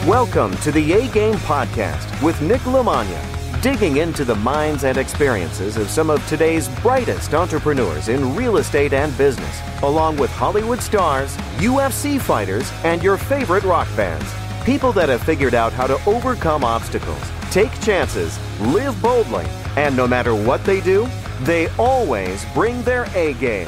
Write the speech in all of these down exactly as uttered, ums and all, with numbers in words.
Welcome to the A-Game Podcast with Nick LaMagna, digging into the minds and experiences of some of today's brightest entrepreneurs in real estate and business, along with Hollywood stars, U F C fighters, and your favorite rock bands. People that have figured out how to overcome obstacles, take chances, live boldly, and no matter what they do, they always bring their A-game.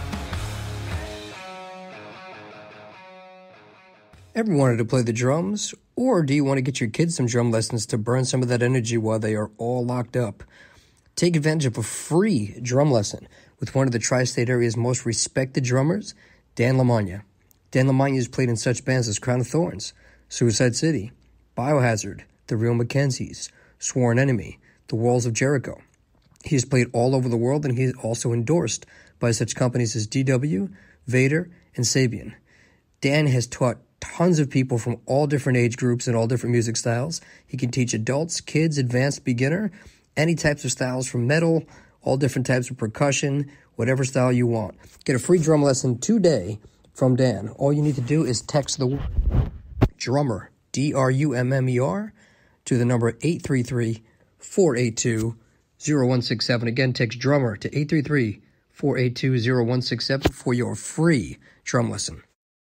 Ever wanted to play the drums? Or do you want to get your kids some drum lessons to burn some of that energy while they are all locked up? Take advantage of a free drum lesson with one of the tri-state area's most respected drummers, Dan LaMagna. Dan LaMagna has played in such bands as Crown of Thorns, Suicide City, Biohazard, The Real Mackenzies, Sworn Enemy, The Walls of Jericho. He has played all over the world, and he is also endorsed by such companies as D W, Vader, and Sabian. Dan has taught tons of people from all different age groups and all different music styles. He can teach adults, kids, advanced, beginner, any types of styles from metal, all different types of percussion, whatever style you want. Get a free drum lesson today from Dan. All you need to do is text the word drummer, D R U M M E R, to the number eight three three, four eight two, zero one six seven. Again, text drummer to eight three three, four eight two, zero one six seven for your free drum lesson.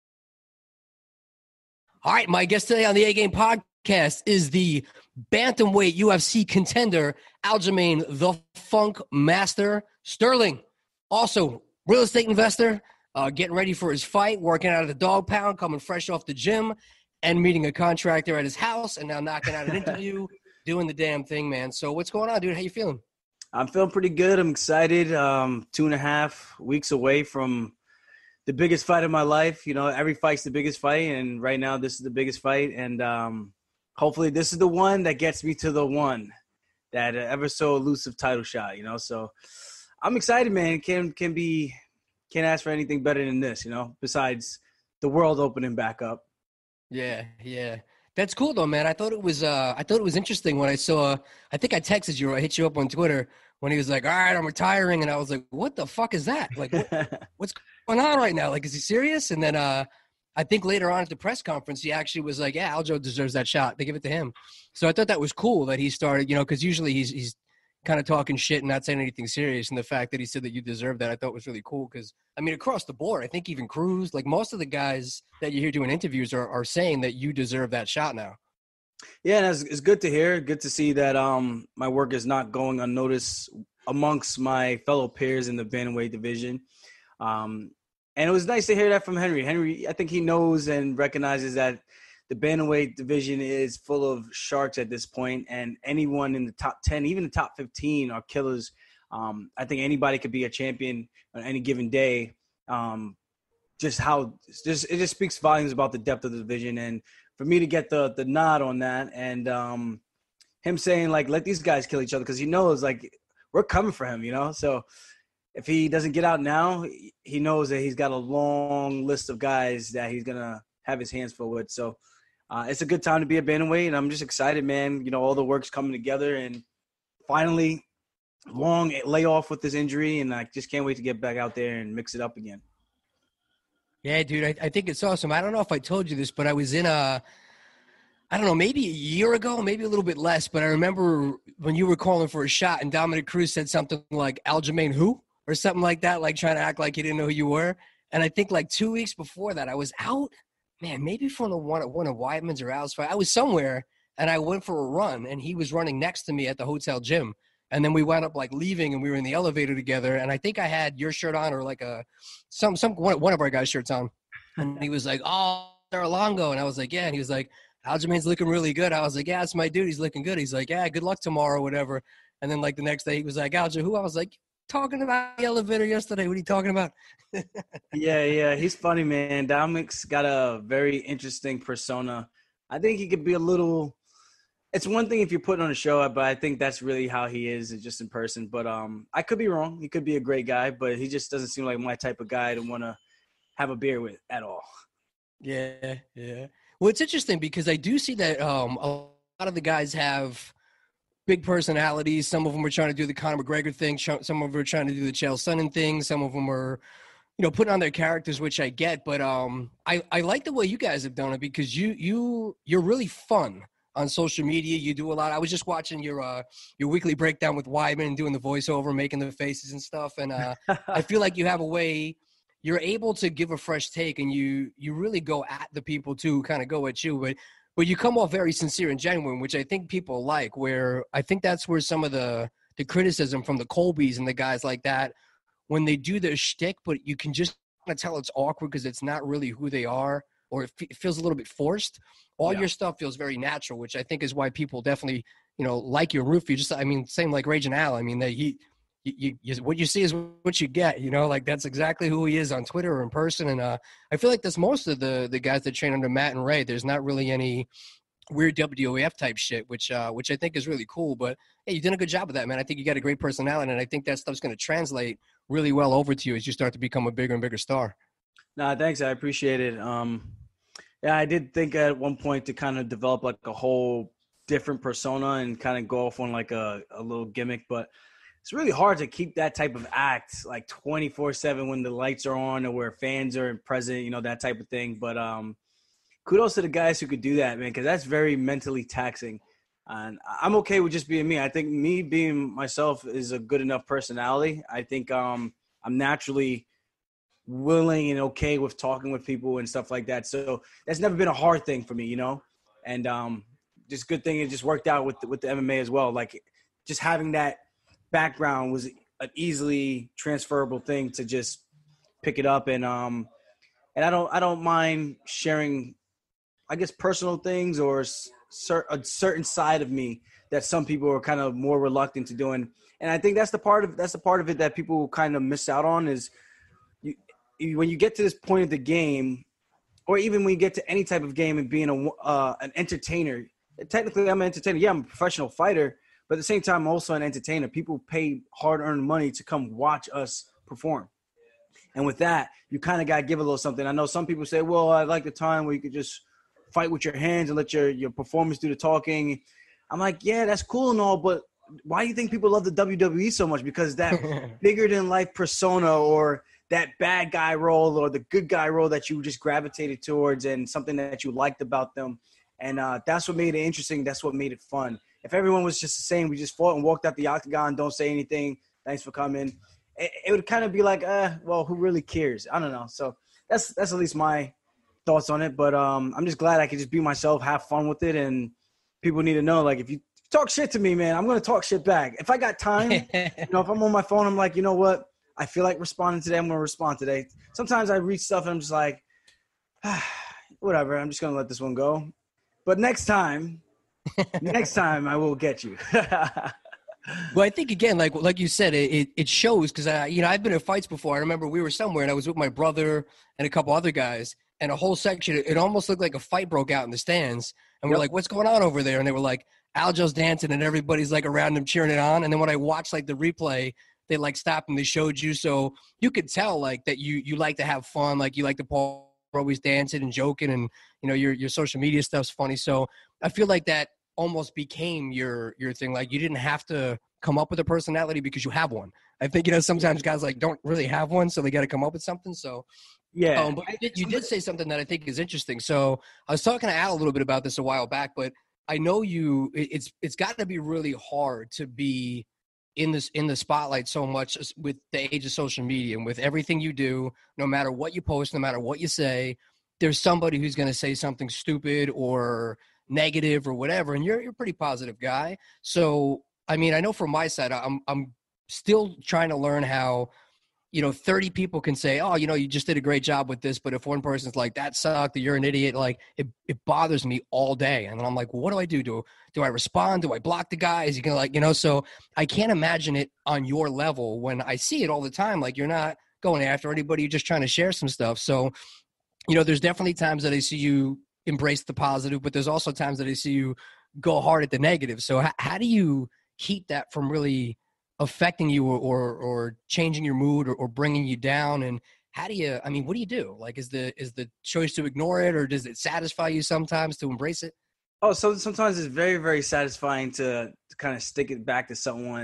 All right, my guest today on the A-Game Podcast is the bantamweight U F C contender, Aljamain, the Funkmaster Sterling. Also, real estate investor, uh, getting ready for his fight, working out at the dog pound, coming fresh off the gym, and meeting a contractor at his house, and now knocking out an interview, doing the damn thing, man. So what's going on, dude? How you feeling? I'm feeling pretty good. I'm excited. Um, two and a half weeks away from the biggest fight of my life. You know, every fight's the biggest fight, and right now this is the biggest fight. And um, hopefully this is the one that gets me to the one, that ever so elusive title shot, you know. So I'm excited, man. Can can be can't ask for anything better than this, you know, besides the world opening back up. Yeah, yeah. That's cool though, man. I thought it was uh I thought it was interesting when I saw I think I texted you or I hit you up on Twitter when he was like, all right, I'm retiring. And I was like, what the fuck is that? Like, what, what's going on right now? Like, is he serious? And then uh, I think later on at the press conference, he actually was like, yeah, Aljo deserves that shot. They give it to him. So I thought that was cool that he started, you know, because usually he's he's kind of talking shit and not saying anything serious. And the fact that he said that you deserve that, I thought was really cool. Because, I mean, across the board, I think even Cruz, like most of the guys that you hear doing interviews are, are saying that you deserve that shot now. Yeah, and it's, it's good to hear. Good to see that um, my work is not going unnoticed amongst my fellow peers in the bantamweight division. Um, and it was nice to hear that from Henry. Henry, I think he knows and recognizes that the bantamweight division is full of sharks at this point, and anyone in the top ten, even the top fifteen, are killers. Um, I think anybody could be a champion on any given day. Um, just how just it just speaks volumes about the depth of the division, and for me to get the the nod on that, and um, him saying like, let these guys kill each other, because he knows like we're coming for him, you know. So if he doesn't get out now, he knows that he's got a long list of guys that he's gonna have his hands full with. So uh, it's a good time to be a bantamweight, and I'm just excited, man. You know, all the work's coming together, and finally, long layoff with this injury, and I just can't wait to get back out there and mix it up again. Yeah, dude, I, I think it's awesome. I don't know if I told you this, but I was in a, I don't know, maybe a year ago, maybe a little bit less, but I remember when you were calling for a shot and Dominic Cruz said something like, Aljamain who? Or something like that, like trying to act like he didn't know who you were. And I think like two weeks before that, I was out, man, maybe from the one, one of Weidman's or Al's fight. I was somewhere, and I went for a run, and he was running next to me at the hotel gym. And then we wound up like leaving, and we were in the elevator together. And I think I had your shirt on, or like a some some one, one of our guys' shirts on. And he was like, "Oh, Arlongo," and I was like, "Yeah." And he was like, "Aljamain's looking really good." I was like, "Yeah, it's my dude. He's looking good." He's like, "Yeah, good luck tomorrow, whatever." And then like the next day, he was like, "Aljo, who?" I was like, "Talking about the elevator yesterday. What are you talking about?" yeah, yeah, he's funny, man. Dominic's got a very interesting persona. I think he could be a little. It's one thing if you're putting on a show, but I think that's really how he is, just in person. But um, I could be wrong. He could be a great guy, but he just doesn't seem like my type of guy to want to have a beer with at all. Yeah, yeah. Well, it's interesting because I do see that um, a lot of the guys have big personalities. Some of them are trying to do the Conor McGregor thing. Some of them are trying to do the Chael Sonnen thing. Some of them are you know, putting on their characters, which I get, but um, I, I like the way you guys have done it because you you you're really fun on social media. You do a lot. I was just watching your uh your weekly breakdown with Wyman and doing the voiceover, making the faces and stuff, and uh, I feel like you have a way. You're able to give a fresh take, and you you really go at the people too, kind of go at you, but but you come off very sincere and genuine, which I think people like. Where I think that's where some of the the criticism from the Colbys and the guys like that, when they do their shtick, but you can just kind of tell it's awkward because it's not really who they are, or it, f- it feels a little bit forced. All Yeah. your stuff feels very natural, which I think is why people definitely, you know, like you and root for you. Just, I mean, same like Raging Al. I mean, that he, you, you, you, what you see is what you get. You know, like that's exactly who he is on Twitter or in person. And uh, I feel like that's most of the the guys that train under Matt and Ray. There's not really any weird W W F type shit, which uh, which I think is really cool. But hey, you did a good job of that, man. I think you got a great personality, and I think that stuff's going to translate really well over to you as you start to become a bigger and bigger star. Nah, thanks. I appreciate it. Um, yeah, I did think at one point to kind of develop like a whole different persona and kind of go off on like a, a little gimmick, but it's really hard to keep that type of act like twenty-four seven when the lights are on or where fans are present, you know, that type of thing. But um, kudos to the guys who could do that, man, because that's very mentally taxing. And I'm okay with just being me. I think me being myself is a good enough personality. I think um, I'm naturally willing and okay with talking with people and stuff like that. So that's never been a hard thing for me, you know. And um, just good thing it just worked out with the, with the M M A as well. Like just having that background was an easily transferable thing to just pick it up. And um, and I don't I don't mind sharing, I guess, personal things or cer- a certain side of me that some people are kind of more reluctant to doing. And I think that's the part of that's the part of it that people kind of miss out on is you, you when you get to this point of the game, or even when you get to any type of game and being a uh, an entertainer. Technically, I'm an entertainer. Yeah, I'm a professional fighter, but at the same time, I'm also an entertainer. People pay hard-earned money to come watch us perform. And with that, you kind of got to give a little something. I know some people say, well, I like the time where you could just fight with your hands and let your, your performance do the talking. I'm like, yeah, that's cool and all, but why do you think people love the W W E so much? Because that bigger-than-life persona or that bad guy role or the good guy role that you just gravitated towards and something that you liked about them. And uh, that's what made it interesting. That's what made it fun. If everyone was just the same, we just fought and walked out the octagon, don't say anything, thanks for coming, it, it would kind of be like, uh, well, who really cares? I don't know. So that's that's at least my thoughts on it. But um, I'm just glad I could just be myself, have fun with it. And people need to know, like, if you talk shit to me, man, I'm going to talk shit back. If I got time, you know, if I'm on my phone, I'm like, you know what? I feel like responding today. I'm going to respond today. Sometimes I read stuff and I'm just like, ah, whatever. I'm just going to let this one go. But next time, next time I will get you. Well, I think again, like like you said, it it shows because I, you know, I've been in fights before. I remember we were somewhere and I was with my brother and a couple other guys, and a whole section. It almost looked like a fight broke out in the stands, and we're Yep. like, "What's going on over there?" And they were like, "Aljo's dancing," and everybody's like around him cheering it on. And then when I watched like the replay, they like stopped and they showed you, so you could tell like that you you like to have fun, like you like to Paul always dancing and joking, and you know your your social media stuff's funny. So I feel like that almost became your your thing. Like you didn't have to come up with a personality because you have one. I think, you know, sometimes guys like don't really have one, so they got to come up with something. So Yeah. um, but you did, you did say something that I think is interesting. So I was talking to Al a little bit about this a while back, but I know you it- it's it's got to be really hard to be in this in the spotlight so much with the age of social media and with everything you do. No matter what you post, no matter what you say, there's somebody who's going to say something stupid or negative or whatever, and you're you're a pretty positive guy. So I mean, I know from my side, I'm I'm still trying to learn how, you know, thirty people can say, oh, you know, you just did a great job with this, but if one person's like, that sucked, or you're an idiot, like it, it bothers me all day. And then I'm like, well, what do I do? Do do I respond? Do I block the guy? Is he gonna, like, you know? So I can't imagine it on your level when I see it all the time. Like you're not going after anybody, you're just trying to share some stuff. So, you know, there's definitely times that I see you embrace the positive, but there's also times that I see you go hard at the negative. So how, how do you keep that from really affecting you or, or, or changing your mood or, or bringing you down? And how do you, I mean, what do you do? Like, is the, is the choice to ignore it, or does it satisfy you sometimes to embrace it? Oh, so sometimes it's very, very satisfying to, to kind of stick it back to someone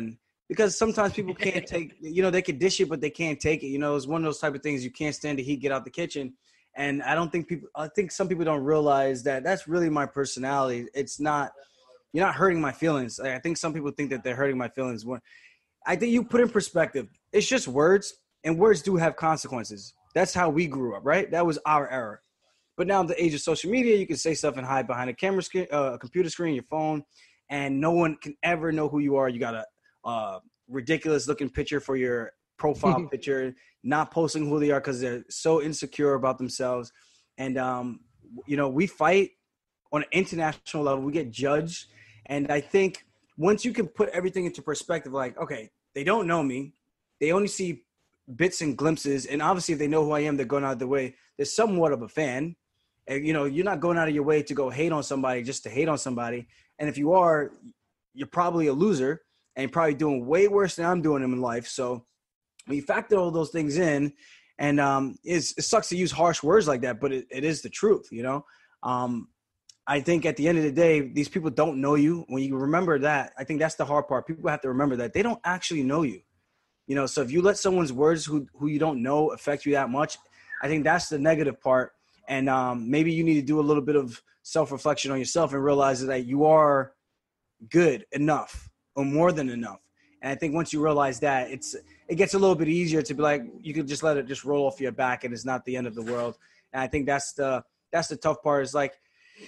because sometimes people can't take, you know, they can dish it, but they can't take it. You know, it's one of those type of things you can't stand the heat, get out the kitchen. And I don't think people, I think some people don't realize that that's really my personality. It's not, you're not hurting my feelings. I think some people think that they're hurting my feelings. When I think you put in perspective, it's just words, and words do have consequences. That's how we grew up, right? That was our era. But now in the age of social media, you can say stuff and hide behind a camera screen, uh, a computer screen, your phone, and no one can ever know who you are. You got a uh, ridiculous looking picture for your profile picture, not posting who they are because they're so insecure about themselves. And, um, you know, we fight on an international level. We get judged. And I think once you can put everything into perspective, like, okay, they don't know me. They only see bits and glimpses. And obviously, if they know who I am, they're going out of their way. They're somewhat of a fan. And, you know, you're not going out of your way to go hate on somebody just to hate on somebody. And if you are, you're probably a loser and you're probably doing way worse than I'm doing in life. So when you factor all those things in, and um, it's, it sucks to use harsh words like that, but it, it is the truth, you know. Um, I think at the end of the day, these people don't know you. When you remember that, I think that's the hard part. People have to remember that they don't actually know you. You know, so if you let someone's words who, who you don't know affect you that much, I think that's the negative part. And um, maybe you need to do a little bit of self-reflection on yourself and realize that you are good enough or more than enough. And I think once you realize that, it's it gets a little bit easier to be like, you can just let it just roll off your back and it's not the end of the world. And I think that's the that's the tough part, is like,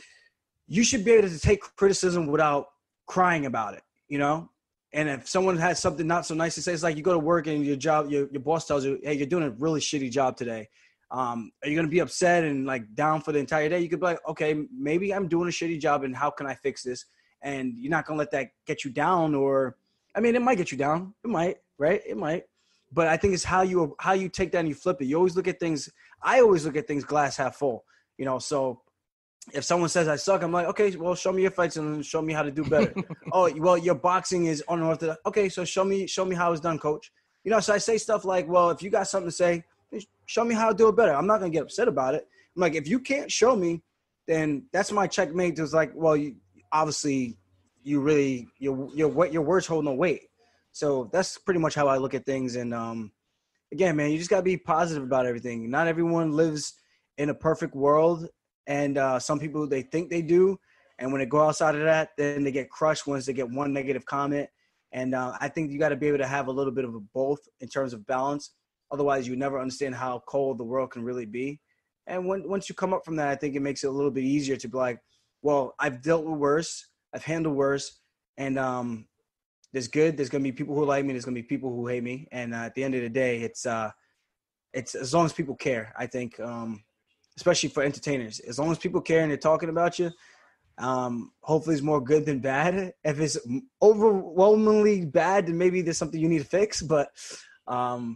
you should be able to take criticism without crying about it, you know? And if someone has something not so nice to say, it's like you go to work and your job, your, your boss tells you, hey, you're doing a really shitty job today. Um, are you going to be upset and like down for the entire day? You could be like, okay, maybe I'm doing a shitty job and how can I fix this? And you're not going to let that get you down. Or, I mean, it might get you down. It might, right? It might. But I think it's how you, how you take that and you flip it. You always look at things. I always look at things glass half full, you know? So if someone says I suck, I'm like, okay, well, show me your fights and show me how to do better. Oh, well, your boxing is unorthodox. Okay, so show me, show me how it's done, coach. You know, so I say stuff like, well, if you got something to say, show me how to do it better. I'm not going to get upset about it. I'm like, if you can't show me, then that's my checkmate. It's like, well, you, obviously you really, your, your, your words hold no weight. So that's pretty much how I look at things. And um, again, man, you just got to be positive about everything. Not everyone lives in a perfect world. And uh, some people, they think they do. And when they go outside of that, then they get crushed once they get one negative comment. And uh, I think you got to be able to have a little bit of a both in terms of balance. Otherwise, you never understand how cold the world can really be. And when, once you come up from that, I think it makes it a little bit easier to be like, well, I've dealt with worse. I've handled worse. And um, there's good. There's going to be people who like me. There's going to be people who hate me. And uh, at the end of the day, it's uh, it's as long as people care, I think, um, especially for entertainers. As long as people care and they're talking about you, um, hopefully it's more good than bad. If it's overwhelmingly bad, then maybe there's something you need to fix. But um,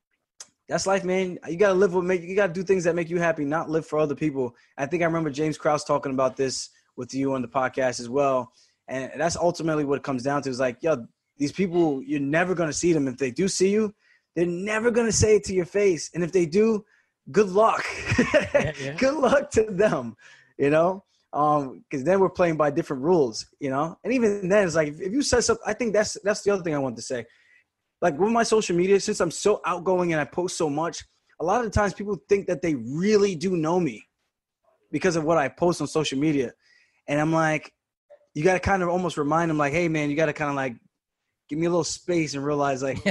that's life, man. You got to live with make. You got to do things that make you happy, not live for other people. I think I remember James Krause talking about this with you on the podcast as well. And that's ultimately what it comes down to, is like, yo, these people, you're never going to see them. If they do see you, they're never going to say it to your face. And if they do, good luck. Yeah, yeah. Good luck to them, you know, um, because then we're playing by different rules, you know. And even then, it's like, if, if you said something, I think that's that's the other thing I wanted to say. Like with my social media, since I'm so outgoing and I post so much, a lot of the times people think that they really do know me because of what I post on social media. And I'm like, you got to kind of almost remind them like, hey, man, you got to kind of like give me a little space and realize like,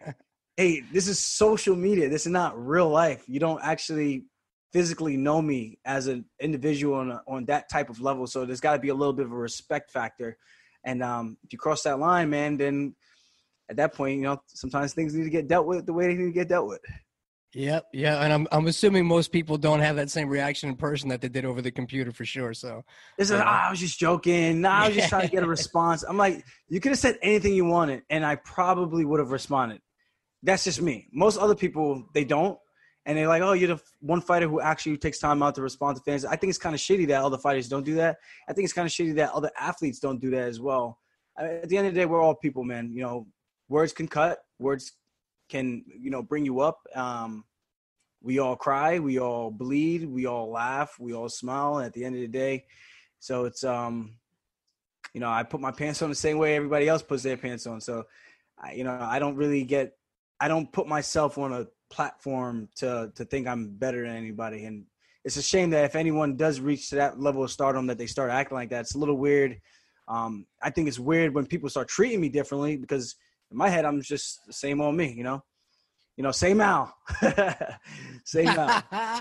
hey, this is social media. This is not real life. You don't actually physically know me as an individual on, a, on that type of level. So there's got to be a little bit of a respect factor. And um, if you cross that line, man, then at that point, you know, sometimes things need to get dealt with the way they need to get dealt with. Yep. Yeah. And I'm I'm assuming most people don't have that same reaction in person that they did over the computer for sure. So this is, oh, I was just joking. No, I was just trying to get a response. I'm like, you could have said anything you wanted and I probably would have responded. That's just me. Most other people, they don't. And they're like, oh, you're the one fighter who actually takes time out to respond to fans. I think it's kind of shitty that other fighters don't do that. I think it's kind of shitty that other athletes don't do that as well. I mean, at the end of the day, we're all people, man. You know, words can cut. Words can, you know, bring you up. Um, we all cry. We all bleed. We all laugh. We all smile. And at the end of the day, so it's, um, you know, I put my pants on the same way everybody else puts their pants on. So I, you know, I don't really get, I don't put myself on a platform to to think I'm better than anybody. And it's a shame that if anyone does reach to that level of stardom, that they start acting like that. It's a little weird. Um, I think it's weird when people start treating me differently, because in my head, I'm just the same old me, you know? You know, same Al. Same Al.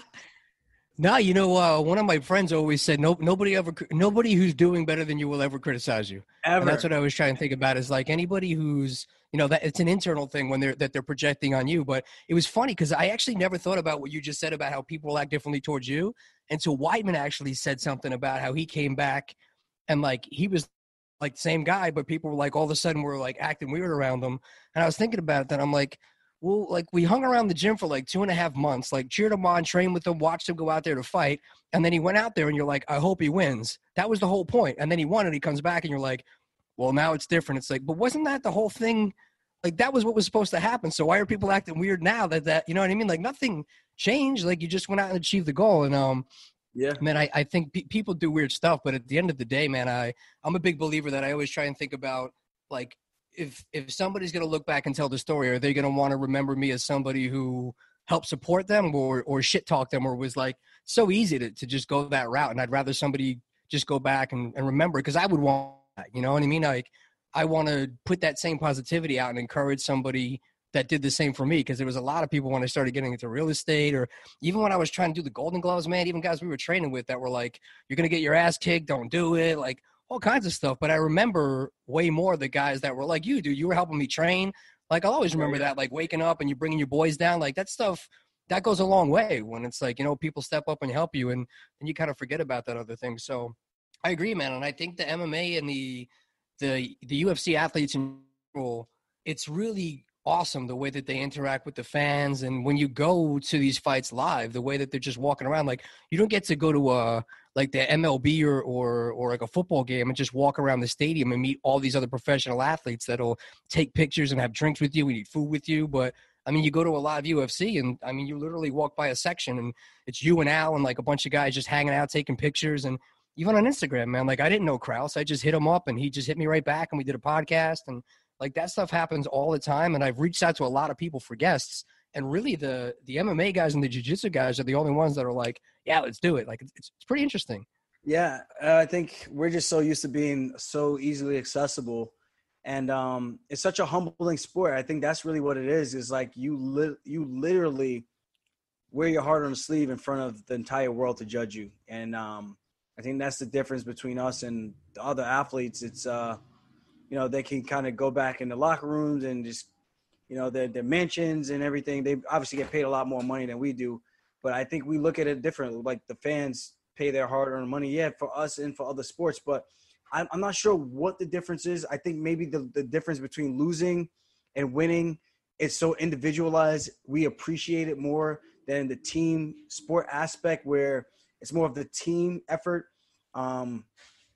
No, you know, uh, one of my friends always said, "No, nobody ever, nobody who's doing better than you will ever criticize you." Ever. And that's what I was trying to think about. Is like anybody who's, you know, that it's an internal thing when they're that they're projecting on you. But it was funny because I actually never thought about what you just said about how people act differently towards you. And so Weidman actually said something about how he came back and like he was like the same guy, but people were like all of a sudden were like acting weird around him. And I was thinking about it. Then I'm like, well, like we hung around the gym for like two and a half months, like cheered him on, trained with him, watched him go out there to fight. And then he went out there and you're like, I hope he wins. That was the whole point. And then he won and he comes back and you're like, well, now it's different. It's like, but wasn't that the whole thing? Like that was what was supposed to happen. So why are people acting weird now that, that, you know what I mean? Like nothing changed. Like you just went out and achieved the goal. And, um, yeah, man, I, I think pe- people do weird stuff, but at the end of the day, man, I, I'm a big believer that I always try and think about like, if if somebody's going to look back and tell the story, are they going to want to remember me as somebody who helped support them or or shit talk them, or was like so easy to, to just go that route? And I'd rather somebody just go back and, and remember, because I would want that, you know what I mean? Like I want to put that same positivity out and encourage somebody that did the same for me, because there was a lot of people when I started getting into real estate, or even when I was trying to do the Golden Gloves, man, even guys we were training with that were like, you're going to get your ass kicked, don't do it, like all kinds of stuff. But I remember way more the guys that were like you, dude. You were helping me train. Like I'll always remember that, like waking up and you bringing your boys down, like that stuff. That goes a long way when it's like, you know, people step up and help you, and and you kind of forget about that other thing. So I agree, man. And I think the M M A and the the the U F C athletes in general, it's really awesome the way that they interact with the fans. And when you go to these fights live, the way that they're just walking around, like you don't get to go to a like the M L B or, or or like a football game and just walk around the stadium and meet all these other professional athletes that'll take pictures and have drinks with you and eat food with you. But I mean, you go to a live U F C and I mean, you literally walk by a section and it's you and Al and like a bunch of guys just hanging out, taking pictures. And even on Instagram, man, like I didn't know Kraus. I just hit him up and he just hit me right back and we did a podcast. And like that stuff happens all the time. And I've reached out to a lot of people for guests. And really the the M M A guys and the jiu-jitsu guys are the only ones that are like, yeah, let's do it. Like it's, it's pretty interesting. Yeah, uh, I think we're just so used to being so easily accessible. And um, it's such a humbling sport. I think that's really what it is, is like you li- you literally wear your heart on the sleeve in front of the entire world to judge you. And um, I think that's the difference between us and the other athletes. It's, uh, you know, they can kind of go back in the locker rooms and just, you know, their, their mansions and everything. They obviously get paid a lot more money than we do. But I think we look at it differently. Like the fans pay their hard-earned money, yeah, for us and for other sports. But I'm, I'm not sure what the difference is. I think maybe the, the difference between losing and winning is so individualized. We appreciate it more than the team sport aspect, where it's more of the team effort. Um,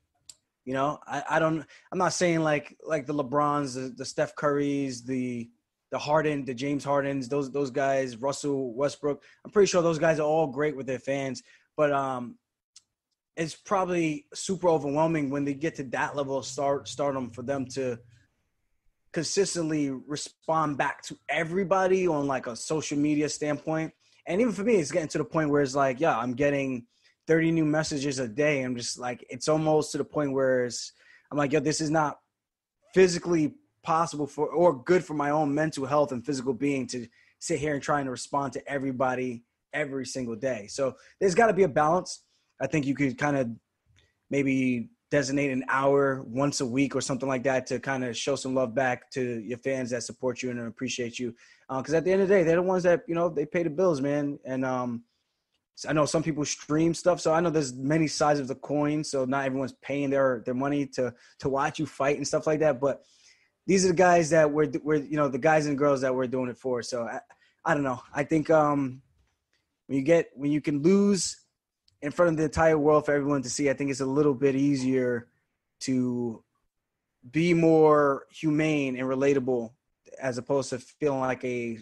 you know, I, I don't – I'm not saying like like the LeBrons, the, the Steph Currys, the the Harden, the James Hardens, those those guys, Russell Westbrook. I'm pretty sure those guys are all great with their fans. But um, it's probably super overwhelming when they get to that level of start stardom for them to consistently respond back to everybody on like a social media standpoint. And even for me, it's getting to the point where it's like, yeah, I'm getting thirty new messages a day. I'm just like, it's almost to the point where it's, I'm like, yo, this is not physically possible for or good for my own mental health and physical being to sit here and trying to respond to everybody every single day. So there's got to be a balance. I think you could kind of maybe designate an hour once a week or something like that to kind of show some love back to your fans that support you and appreciate you. Because uh, at the end of the day, they're the ones that, you know, they pay the bills, man. And um, I know some people stream stuff. So I know there's many sides of the coin. So not everyone's paying their, their money to to watch you fight and stuff like that. But these are the guys that we're, we're you know, the guys and girls that we're doing it for. So I, I don't know. I think um, when you get when you can lose in front of the entire world for everyone to see, I think it's a little bit easier to be more humane and relatable as opposed to feeling like a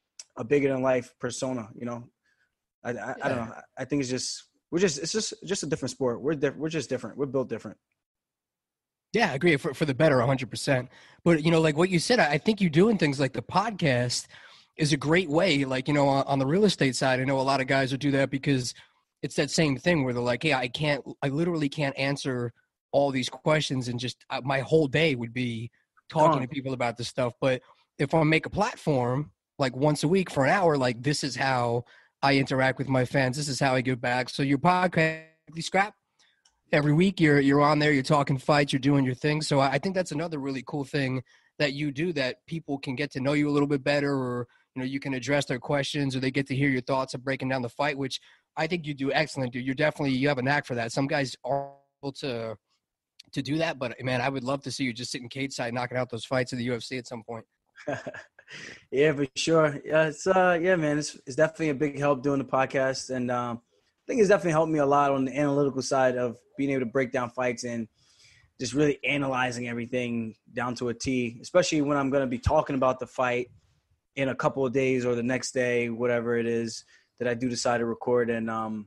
a bigger than life persona. You know, I I, yeah. I don't know. I think it's just we're just it's just just a different sport. We're diff- we're just different. We're built different. Yeah, I agree for, for the better one hundred percent. But, you know, like what you said, I I think you doing things like the podcast is a great way. Like, you know, on, on the real estate side, I know a lot of guys will do that because it's that same thing where they're like, hey, I can't, I literally can't answer all these questions. And just uh, my whole day would be talking Gone. to people about this stuff. But if I make a platform like once a week for an hour, like this is how I interact with my fans. This is how I give back. So your podcast, scrap every week you're you're on there, you're talking fights, you're doing your thing. So I think that's another really cool thing that you do, that people can get to know you a little bit better, or you know, you can address their questions, or they get to hear your thoughts of breaking down the fight, which I think you do excellent, dude. You're definitely, you have a knack for that. Some guys are able to to do that, but man, I would love to see you just sitting cage side knocking out those fights in the U F C at some point. Yeah, for sure. Yeah, it's uh, yeah, man, it's it's definitely a big help doing the podcast, and um, I think it's definitely helped me a lot on the analytical side of being able to break down fights and just really analyzing everything down to a T, especially when I'm going to be talking about the fight in a couple of days or the next day, whatever it is that I do decide to record. And um,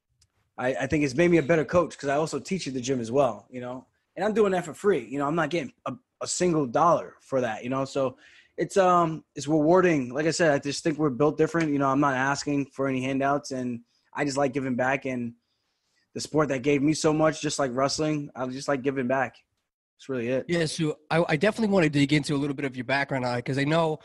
I, I think it's made me a better coach because I also teach at the gym as well, you know, and I'm doing that for free. You know, I'm not getting a, a single dollar for that, you know, so it's um it's rewarding. Like I said, I just think we're built different. You know, I'm not asking for any handouts, and I just like giving back. And the sport that gave me so much, just like wrestling, I just like giving back. That's really it. Yeah, so I, I definitely want to dig into a little bit of your background on it, because I know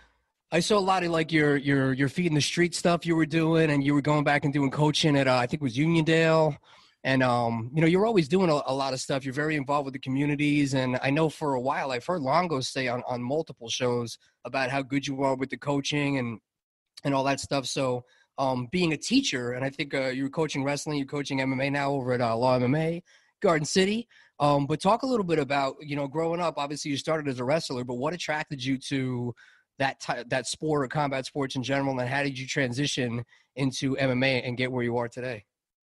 I saw a lot of like your your your feet in the street stuff you were doing, and you were going back and doing coaching at uh, I think it was Uniondale, and um you know, you're always doing a, a lot of stuff. You're very involved with the communities, and I know for a while I've heard Longo say on on multiple shows about how good you are with the coaching and and all that stuff. So um being a teacher, and I think uh, you were coaching wrestling, you're coaching M M A now over at uh, Law M M A, Garden City. Um, but talk a little bit about, you know, growing up. Obviously, you started as a wrestler, but what attracted you to that ty- that sport or combat sports in general, and how did you transition into M M A and get where you are today?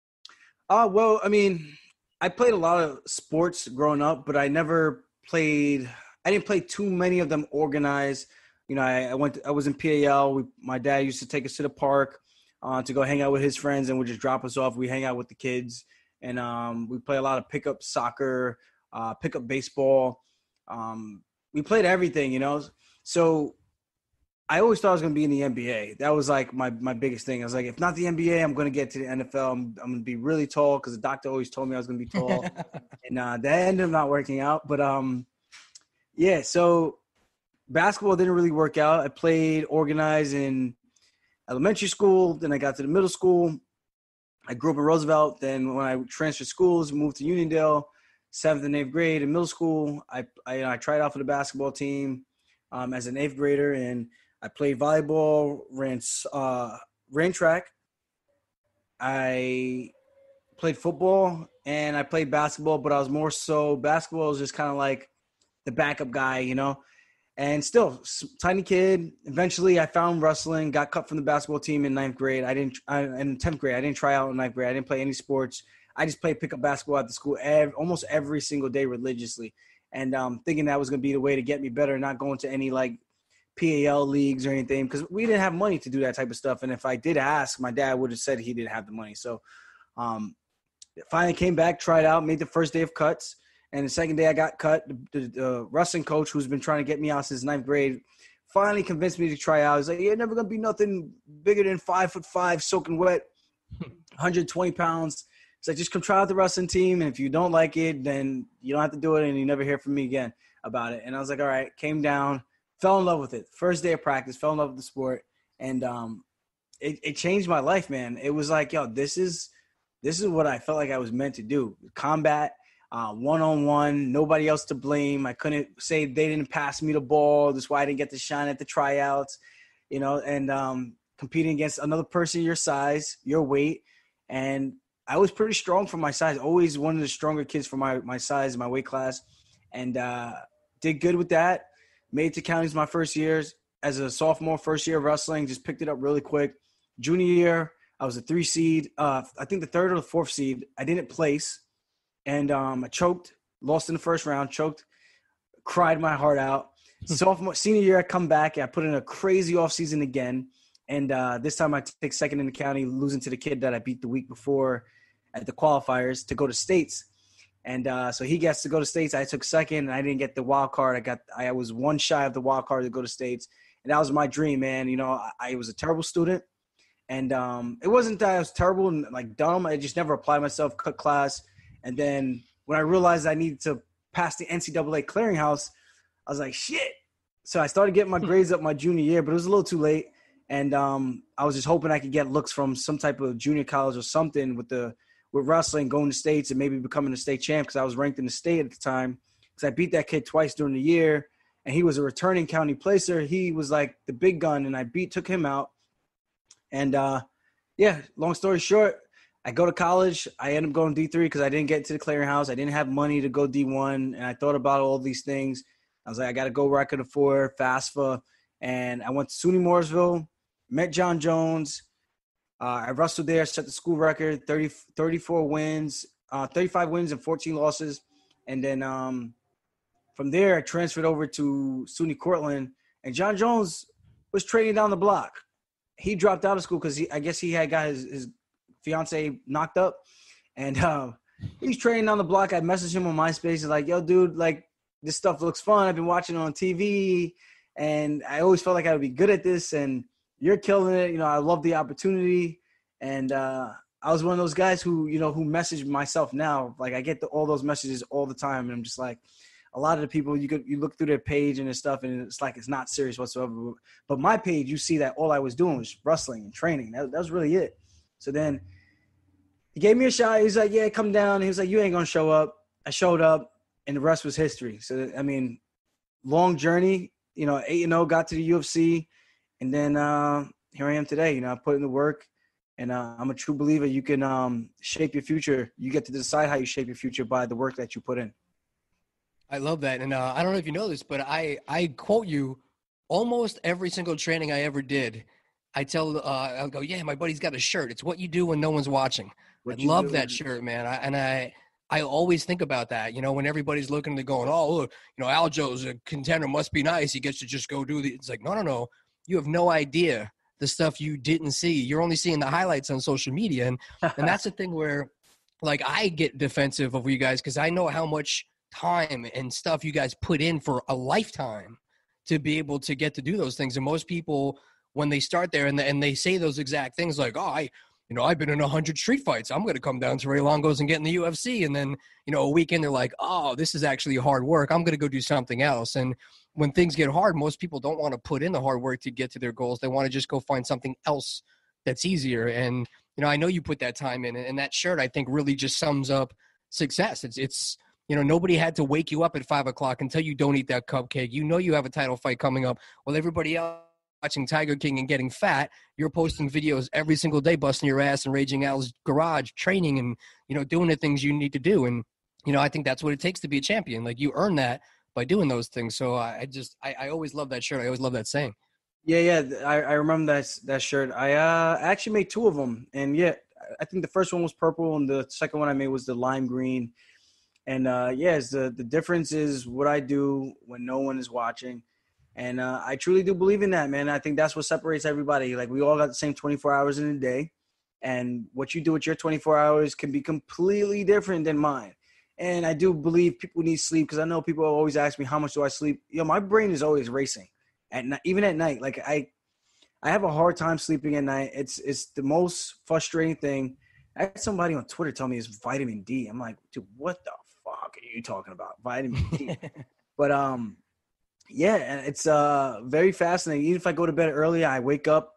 Uh, well, I mean, I played a lot of sports growing up, but I never played – I didn't play too many of them organized. You know, I, I went to, I was in P A L. We, my dad used to take us to the park uh, to go hang out with his friends, and would just drop us off. We hang out with the kids, and um, we play a lot of pickup soccer, uh, pickup baseball. Um, we played everything, you know. So I always thought I was going to be in the N B A. That was like my, my biggest thing. I was like, if not the N B A, I'm going to get to the N F L. I'm, I'm going to be really tall because the doctor always told me I was going to be tall. and uh, that ended up not working out. But, um, yeah, so basketball didn't really work out. I played organized in elementary school. Then I got to the middle school. I grew up in Roosevelt. Then when I transferred schools, moved to Uniondale, seventh and eighth grade in middle school. I, I, I tried out for the basketball team um, as an eighth grader, and I played volleyball, ran uh, ran track. I played football, and I played basketball, but I was more so – basketball was just kind of like the backup guy, you know. And still, tiny kid. Eventually, I found wrestling, got cut from the basketball team in ninth grade. I didn't – in tenth grade, I didn't try out in ninth grade. I didn't play any sports. I just played pickup basketball at the school every, almost every single day religiously, and um, thinking that was going to be the way to get me better, not going to any, like, P A L leagues or anything, because we didn't have money to do that type of stuff. And if I did ask, my dad would have said he didn't have the money. So um, finally came back, tried out, made the first day of cuts. And the second day I got cut, the, the, the wrestling coach who's been trying to get me out since ninth grade finally convinced me to try out. He's like, you're never going to be nothing bigger than five foot five, soaking wet, one hundred twenty pounds. It's like, just come try out the wrestling team. And if you don't like it, then you don't have to do it. And you never hear from me again about it. And I was like, all right, came down. Fell in love with it. First day of practice, fell in love with the sport. And um, it, it changed my life, man. It was like, yo, this is this is what I felt like I was meant to do. Combat, uh, one-on-one, nobody else to blame. I couldn't say they didn't pass me the ball. That's why I didn't get to shine at the tryouts, you know, and um, competing against another person your size, your weight. And I was pretty strong for my size, always one of the stronger kids for my, my size, my weight class, and uh, did good with that. Made it to counties my first years as a sophomore, first year of wrestling, just picked it up really quick. Junior year, I was a three seed, uh, I think the third or the fourth seed. I didn't place, and um, I choked, lost in the first round, choked, cried my heart out. Sophomore, senior year, I come back, and I put in a crazy offseason again, and uh, this time I take second in the county, losing to the kid that I beat the week before at the qualifiers to go to states. And uh, so he gets to go to States. I took second, and I didn't get the wild card. I got I was one shy of the wild card to go to States, and that was my dream, man. You know, I, I was a terrible student, and um, it wasn't that I was terrible and like dumb. I just never applied myself, cut class, and then when I realized I needed to pass the N C double A clearinghouse, I was like, shit. So I started getting my grades up my junior year, but it was a little too late. And um, I was just hoping I could get looks from some type of junior college or something with the with wrestling, going to States and maybe becoming a state champ because I was ranked in the state at the time. Because I beat that kid twice during the year, and he was a returning county placer. He was like the big gun, and I beat took him out. And, uh, yeah, long story short, I go to college. I end up going D three because I didn't get to the clearinghouse. I didn't have money to go D one, and I thought about all these things. I was like, I got to go where I could afford, FAFSA. And I went to SUNY Mooresville, met John Jones. Uh, I wrestled there, set the school record, thirty, thirty-four wins, uh, thirty-five wins and fourteen losses. And then um, from there, I transferred over to SUNY Cortland. And John Jones was training down the block. He dropped out of school because I guess he had got his, his fiance knocked up. And uh, he's training down the block. I messaged him on MySpace. He's like, yo, dude, like, this stuff looks fun. I've been watching it on T V, and I always felt like I would be good at this, and you're killing it. You know, I love the opportunity. And uh, I was one of those guys who, you know, who message myself now. Like, I get the, all those messages all the time, and I'm just like, a lot of the people, you could you look through their page and their stuff, and it's like it's not serious whatsoever. But my page, you see that all I was doing was wrestling and training. That, that was really it. So then he gave me a shot. He's like, yeah, come down. He was like, you ain't going to show up. I showed up. And the rest was history. So, I mean, long journey, you know, eight and oh, got to the U F C. And then uh, here I am today. You know, I put in the work. And uh, I'm a true believer you can um, shape your future. You get to decide how you shape your future by the work that you put in. I love that. And uh, I don't know if you know this, but I, I quote you almost every single training I ever did. I tell, uh, I'll go, yeah, my buddy's got a shirt. It's what you do when no one's watching. What I love do. that shirt, man. I, and I – I always think about that, you know, when everybody's looking to going, oh, look, you know, Aljo's a contender, must be nice. He gets to just go do the. It's like, no, no, no. You have no idea the stuff you didn't see. You're only seeing the highlights on social media. And, and that's the thing where, like, I get defensive of you guys because I know how much time and stuff you guys put in for a lifetime to be able to get to do those things. And most people, when they start there and, and they say those exact things like, oh, I – you know, I've been in a hundred street fights. I'm going to come down to Ray Longo's and get in the U F C. And then, you know, a weekend they're like, oh, this is actually hard work. I'm going to go do something else. And when things get hard, most people don't want to put in the hard work to get to their goals. They want to just go find something else that's easier. And, you know, I know you put that time in, and that shirt, I think, really just sums up success. It's, it's, you know, nobody had to wake you up at five o'clock and tell you don't eat that cupcake. You know, you have a title fight coming up. Well, everybody else watching Tiger King and getting fat, you're posting videos every single day, busting your ass in Raging Al's garage, training and, you know, doing the things you need to do. And, you know, I think that's what it takes to be a champion. Like, you earn that by doing those things. So I, I just, I, I always love that shirt. I always love that saying. Yeah, yeah. I, I remember that, that shirt. I uh, actually made two of them. And yeah, I think the first one was purple and the second one I made was the lime green. And uh, yes, the, the difference is what I do when no one is watching. And uh, I truly do believe in that, man. I think that's what separates everybody. Like, we all got the same twenty-four hours in a day. And what you do with your twenty-four hours can be completely different than mine. And I do believe people need sleep because I know people always ask me, how much do I sleep? You know, my brain is always racing, at night, even at night. Like, I I have a hard time sleeping at night. It's, it's the most frustrating thing. I had somebody on Twitter tell me it's vitamin D. I'm like, dude, what the fuck are you talking about? Vitamin D. But, um. Yeah, and it's uh very fascinating. Even if I go to bed early, I wake up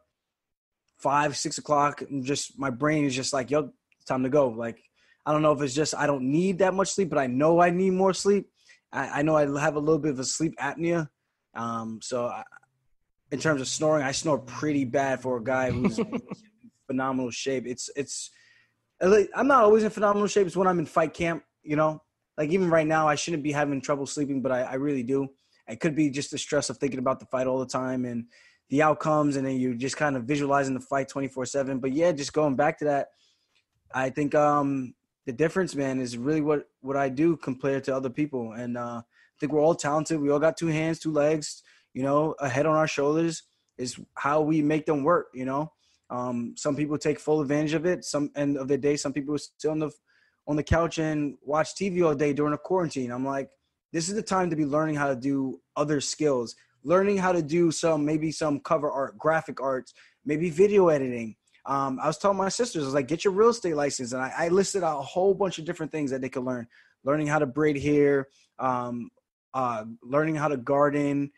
five, six o'clock, and just my brain is just like, yo, it's time to go. Like, I don't know if it's just I don't need that much sleep, but I know I need more sleep. I, I know I have a little bit of a sleep apnea. Um, so I, in terms of snoring, I snore pretty bad for a guy who's in phenomenal shape. It's it's I'm not always in phenomenal shape. It's when I'm in fight camp, you know. Like, even right now, I shouldn't be having trouble sleeping, but I, I really do. It could be just the stress of thinking about the fight all the time and the outcomes, and then you just kind of visualizing the fight twenty-four seven. But, yeah, just going back to that, I think um, the difference, man, is really what, what I do compared to other people. And uh, I think we're all talented. We all got two hands, two legs, you know, a head on our shoulders is how we make them work, you know. Um, some people take full advantage of it some end of the day. Some people are still on the, on the couch and watch T V all day during a quarantine. I'm like, this is the time to be learning how to do other skills, learning how to do some, maybe some cover art, graphic arts, maybe video editing. Um, I was telling my sisters, I was like, get your real estate license. And I, I listed out a whole bunch of different things that they could learn, learning how to braid hair, um, uh, learning how to garden,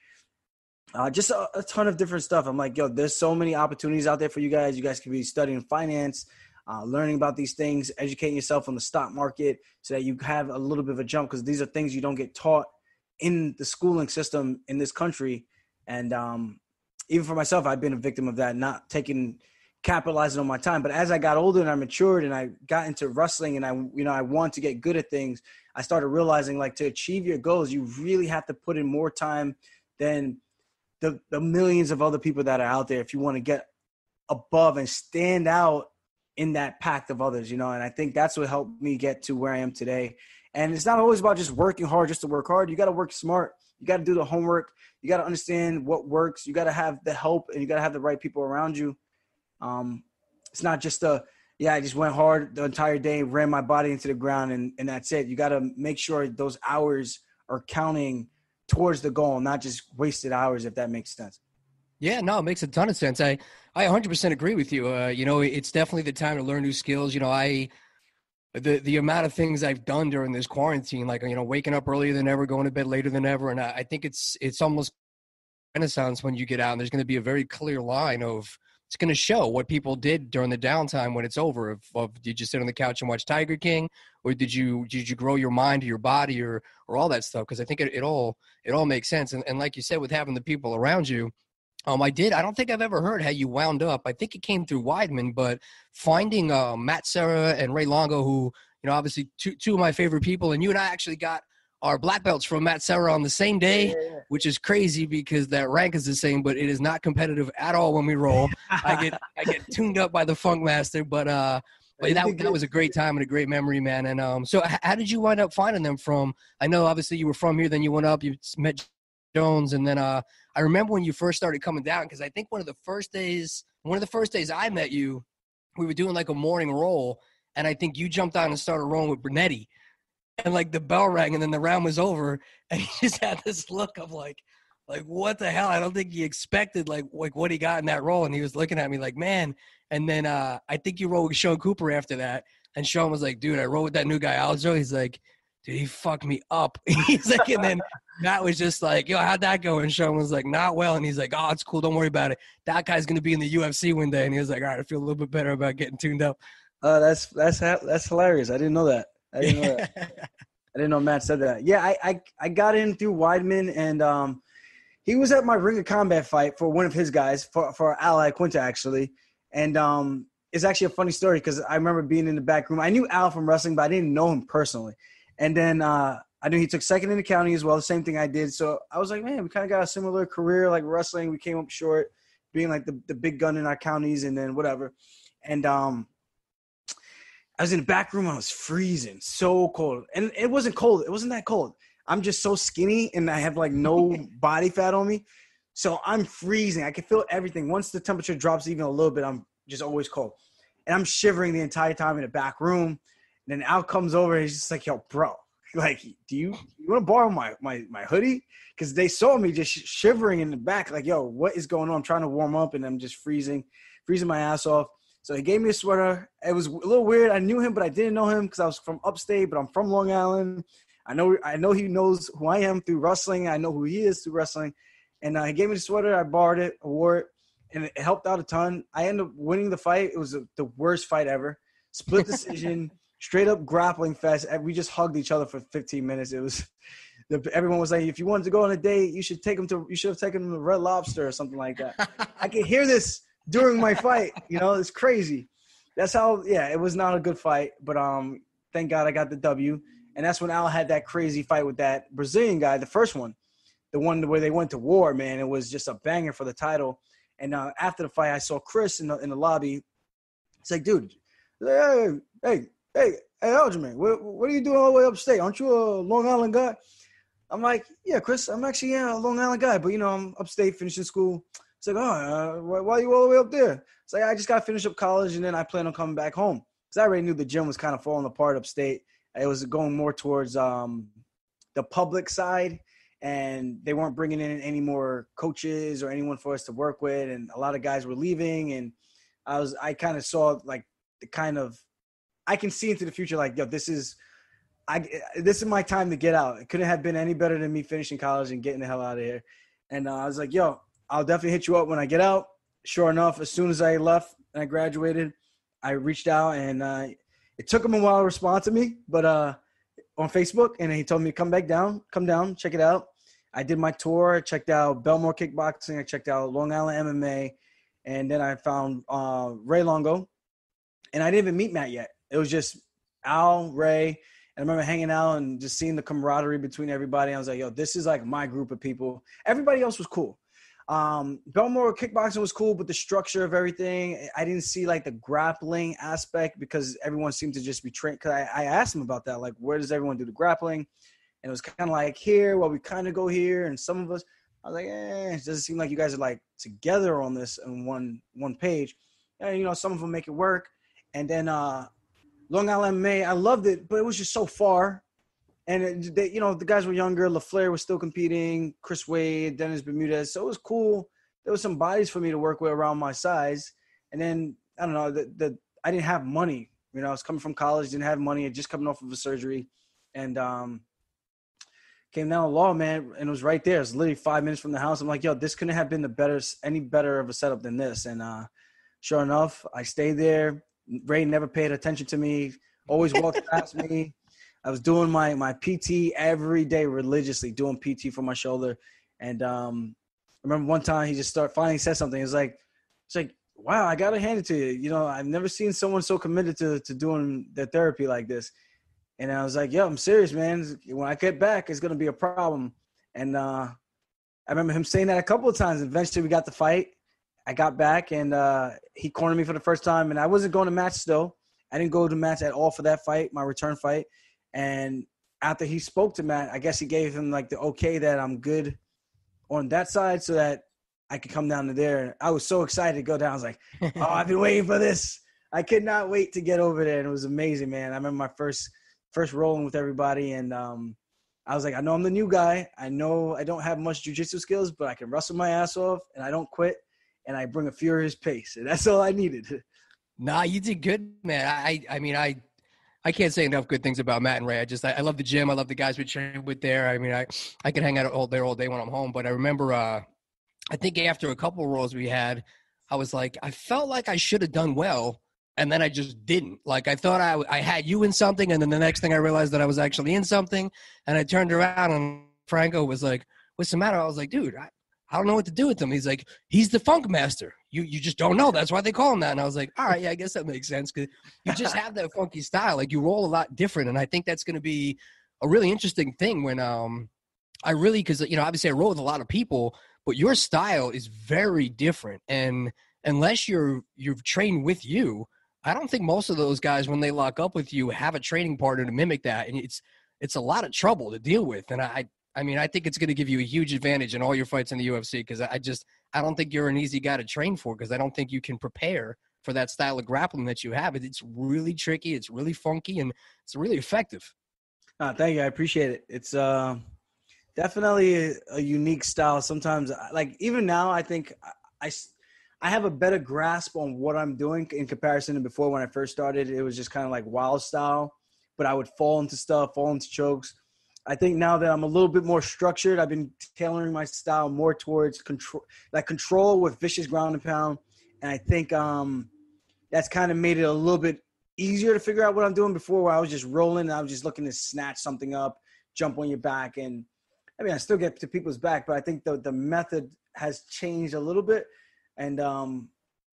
uh, just a, a ton of different stuff. I'm like, yo, there's so many opportunities out there for you guys. You guys could be studying finance, uh, learning about these things, educating yourself on the stock market so that you have a little bit of a jump, because these are things you don't get taught in the schooling system in this country. And um, even for myself, I've been a victim of that, not taking – capitalizing on my time. But as I got older and I matured and I got into wrestling and I, you know, I want to get good at things, I started realizing, like, to achieve your goals, you really have to put in more time than the, the millions of other people that are out there if you want to get above and stand out in that pack of others, you know. And I think that's what helped me get to where I am today. And it's not always about just working hard just to work hard. You got to work smart. You got to do the homework. You got to understand what works. You got to have the help, and you got to have the right people around you. Um, it's not just a, yeah, I just went hard the entire day, ran my body into the ground, and, and that's it. You got to make sure those hours are counting towards the goal, not just wasted hours, if that makes sense. Yeah, no, it makes a ton of sense. I, I one hundred percent agree with you. Uh, you know, it's definitely the time to learn new skills. You know, I, the, the amount of things I've done during this quarantine, like, you know, waking up earlier than ever, going to bed later than ever. And I, I think it's, it's almost renaissance when you get out, and there's going to be a very clear line of, it's going to show what people did during the downtime when it's over. Of, of did you sit on the couch and watch Tiger King, or did you did you grow your mind or your body, or or all that stuff? Because I think it, it all it all makes sense. And, and like you said, with having the people around you, um, I did. I don't think I've ever heard how you wound up. I think it came through Weidman, but finding uh, Matt Serra and Ray Longo, who, you know, obviously two two of my favorite people, and you and I actually got our black belts from Matt Serra on the same day, yeah, yeah, yeah. which is crazy because that rank is the same, but it is not competitive at all when we roll. I get I get tuned up by the Funkmaster, but uh, but that that was a great time and a great memory, man. And um, so how did you wind up finding them from? I know obviously you were from here, then you went up, you met Jones, and then uh, I remember when you first started coming down, because I think one of the first days, one of the first days I met you, we were doing like a morning roll, and I think you jumped on and started rolling with Brunetti. And like the bell rang, and then the round was over, and he just had this look of like, like what the hell? I don't think he expected like like what he got in that role, and he was looking at me like, man. And then uh, I think you rolled with Sean Cooper after that, and Sean was like, dude, I rolled with that new guy Aljo. He's like, dude, he fucked me up. He's like, and then Matt was just like, yo, how'd that go? And Sean was like, not well. And he's like, oh, it's cool, don't worry about it. That guy's gonna be in the U F C one day. And he was like, all right, I feel a little bit better about getting tuned up. Uh, that's that's that's hilarious. I didn't know that. I didn't know that. I didn't know Matt said that. Yeah, I, I I got in through Weidman, and um, he was at my Ring of Combat fight for one of his guys, for for Ally Quinta actually. And um, it's actually a funny story because I remember being in the back room. I knew Al from wrestling, but I didn't know him personally. And then uh, I knew he took second in the county as well, the same thing I did. So I was like, man, we kind of got a similar career, like wrestling. We came up short, being like the, the big gun in our counties, and then whatever. And um, I was in the back room. I was freezing, so cold. And it wasn't cold. It wasn't that cold. I'm just so skinny, and I have like no body fat on me. So I'm freezing. I can feel everything. Once the temperature drops even a little bit, I'm just always cold. And I'm shivering the entire time in the back room. And then Al comes over, and he's just like, yo, bro, like, do you, you want to borrow my, my, my hoodie? Because they saw me just shivering in the back. Like, yo, what is going on? I'm trying to warm up, and I'm just freezing, freezing my ass off. So he gave me a sweater. It was a little weird. I knew him, but I didn't know him because I was from upstate, but I'm from Long Island. I know I know he knows who I am through wrestling. I know who he is through wrestling. And uh, he gave me the sweater. I borrowed it, I wore it, and it helped out a ton. I ended up winning the fight. It was a, the worst fight ever. Split decision, straight up grappling fest. We just hugged each other for fifteen minutes. It was – everyone was like, if you wanted to go on a date, you should take him to – you should have taken him to Red Lobster or something like that. I could hear this during my fight. You know, it's crazy. That's how – yeah, it was not a good fight. But um, thank God I got the W. And that's when Al had that crazy fight with that Brazilian guy, the first one, the one where they went to war, man. It was just a banger for the title. And uh, after the fight, I saw Chris in the, in the lobby. He's like, dude, hey, hey, hey, hey, Aljamain, what, what are you doing all the way upstate? Aren't you a Long Island guy? I'm like, yeah, Chris, I'm actually yeah, a Long Island guy, but, you know, I'm upstate finishing school. It's like, oh, uh, why, why are you all the way up there? It's like, I just got to finish up college, and then I plan on coming back home. because I already knew the gym was kind of falling apart upstate. It was going more towards um, the public side, and they weren't bringing in any more coaches or anyone for us to work with, and a lot of guys were leaving, and I was I kind of saw like the kind of I can see into the future like, yo, this is I this is my time to get out. It couldn't have been any better than me finishing college and getting the hell out of here. And uh, I was like, yo, I'll definitely hit you up when I get out. Sure enough, as soon as I left and I graduated, I reached out, and uh, it took him a while to respond to me, but uh, on Facebook, and he told me to come back down, come down, check it out. I did my tour, I checked out Belmore Kickboxing, I checked out Long Island M M A, and then I found uh, Ray Longo, and I didn't even meet Matt yet. It was just Al, Ray, and I remember hanging out and just seeing the camaraderie between everybody. I was like, yo, this is like my group of people. Everybody else was cool. Um, Belmore Kickboxing was cool, but the structure of everything, I didn't see like the grappling aspect because everyone seemed to just be trained. Cause I, I asked him about that. Like, where does everyone do the grappling? And it was kind of like here, well, we kind of go here. And some of us, I was like, eh, it doesn't seem like you guys are like together on this on one, one page. And, you know, some of them make it work. And then, uh, Long Island M M A, I loved it, but it was just so far. And, it, they, you know, the guys were younger. LaFleur was still competing. Chris Wade, Dennis Bermudez. So it was cool. There was some bodies for me to work with around my size. And then, I don't know, the, the I didn't have money. You know, I was coming from college, didn't have money. I just coming off of a surgery. And um, came down to law, man, and it was right there. It was literally five minutes from the house. I'm like, yo, this couldn't have been the better, any better of a setup than this. And uh, sure enough, I stayed there. Ray never paid attention to me, always walked past me. I was doing my my P T every day religiously, doing P T for my shoulder. And um, I remember one time he just started, finally said something. It was like, it's like, wow, I got to hand it to you. You know, I've never seen someone so committed to, to doing their therapy like this. And I was like, yo, I'm serious, man. When I get back, it's going to be a problem. And uh, I remember him saying that a couple of times. Eventually we got the fight. I got back, and uh, he cornered me for the first time. And I wasn't going to match still. I didn't go to match at all for that fight, my return fight. And after he spoke to Matt, I guess he gave him like the okay that I'm good on that side so that I could come down to there. I was so excited to go down. I was like, oh, I've been waiting for this. I could not wait to get over there. And it was amazing, man. I remember my first first rolling with everybody. And um, I was like, I know I'm the new guy. I know I don't have much jiu-jitsu skills, but I can wrestle my ass off, and I don't quit, and I bring a furious pace. And that's all I needed. Nah, you did good, man. I I mean, I I can't say enough good things about Matt and Ray. I just, I, I love the gym. I love the guys we train with there. I mean, I, I can hang out all there all day when I'm home. But I remember, uh, I think after a couple of rolls we had, I was like, I felt like I should have done well. And then I just didn't. Like, I thought I, I had you in something. And then the next thing I realized that I was actually in something. And I turned around and Franco was like, what's the matter? I was like, dude, I, I don't know what to do with him. He's like, he's the Funkmaster. You you just don't know. That's why they call him that. And I was like, all right, yeah, I guess that makes sense because you just have that funky style. Like, you roll a lot different. And I think that's going to be a really interesting thing when um I really – because, you know, obviously I roll with a lot of people, but your style is very different. And unless you're you've trained with you, I don't think most of those guys, when they lock up with you, have a training partner to mimic that. And it's it's a lot of trouble to deal with. And I I mean, I think it's going to give you a huge advantage in all your fights in the U F C because I just – I don't think you're an easy guy to train for because I don't think you can prepare for that style of grappling that you have. It's really tricky. It's really funky, and it's really effective. Uh, thank you. I appreciate it. It's uh, definitely a, a unique style. Sometimes, like even now, I think I, I have a better grasp on what I'm doing in comparison to before when I first started. It was just kind of like wild style, but I would fall into stuff, fall into chokes. I think now that I'm a little bit more structured, I've been tailoring my style more towards control, like control with vicious ground and pound. And I think um, that's kind of made it a little bit easier to figure out what I'm doing before where I was just rolling and I was just looking to snatch something up, jump on your back. And I mean, I still get to people's back, but I think the, the method has changed a little bit. And um,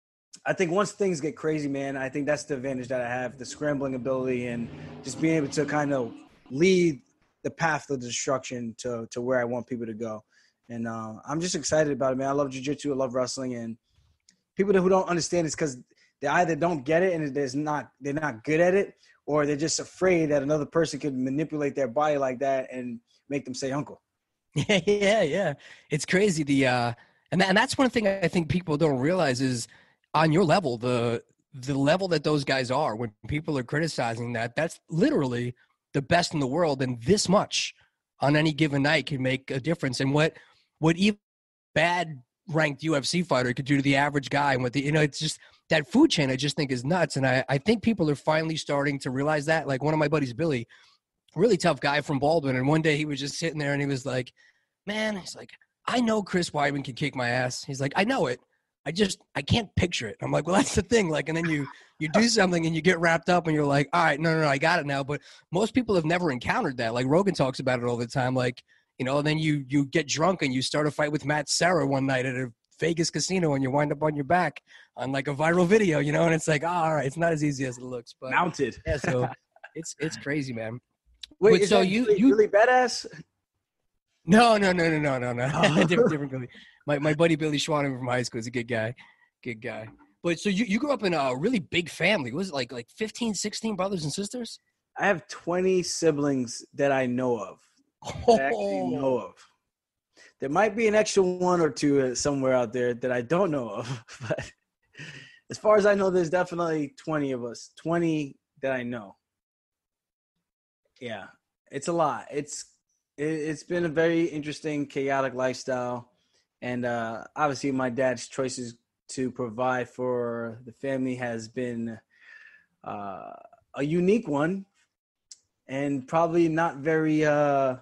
I think once things get crazy, man, I think that's the advantage that I have, the scrambling ability and just being able to kind of lead the path of destruction to, to where I want people to go. And uh, I'm just excited about it, man. I love jiu-jitsu. I love wrestling. And people who don't understand it's because they either don't get it and there's not, they're not good at it, or they're just afraid that another person could manipulate their body like that and make them say uncle. Yeah, yeah, yeah. It's crazy. The uh, and, that, and that's one thing I think people don't realize is on your level, the the level that those guys are, when people are criticizing that, that's literally the best in the world, and this much on any given night can make a difference. And what what even bad ranked U F C fighter could do to the average guy, and what the, you know, it's just that food chain I just think is nuts. And I, I think people are finally starting to realize that. Like one of my buddies, Billy, really tough guy from Baldwin, and one day he was just sitting there and he was like, man, he's like, I know Chris Weidman can kick my ass. He's like, I know it. I just, I can't picture it. I'm like, well, that's the thing. Like, and then you, you do something and you get wrapped up and you're like, all right, no, no, no, I got it now. But most people have never encountered that. Like Rogan talks about it all the time. Like, you know, and then you, you get drunk and you start a fight with Matt Serra one night at a Vegas casino and you wind up on your back on like a viral video, you know, and it's like, oh, all right, it's not as easy as it looks. But mounted. Yeah, so it's, it's crazy, man. Wait, but, is so that you, really, you really badass? No, no, no, no, no, no, no. Oh. different, different Billy. My my buddy Billy Schwanem from high school is a good guy, good guy. But so you, you grew up in a really big family. Was it like like fifteen, sixteen brothers and sisters? I have twenty siblings that I know of. Oh. That I actually know of. There might be an extra one or two somewhere out there that I don't know of. But as far as I know, there's definitely twenty of us. twenty that I know. Yeah, it's a lot. It's It's been a very interesting, chaotic lifestyle. And uh, obviously my dad's choices to provide for the family has been uh, a unique one, and probably not very, uh,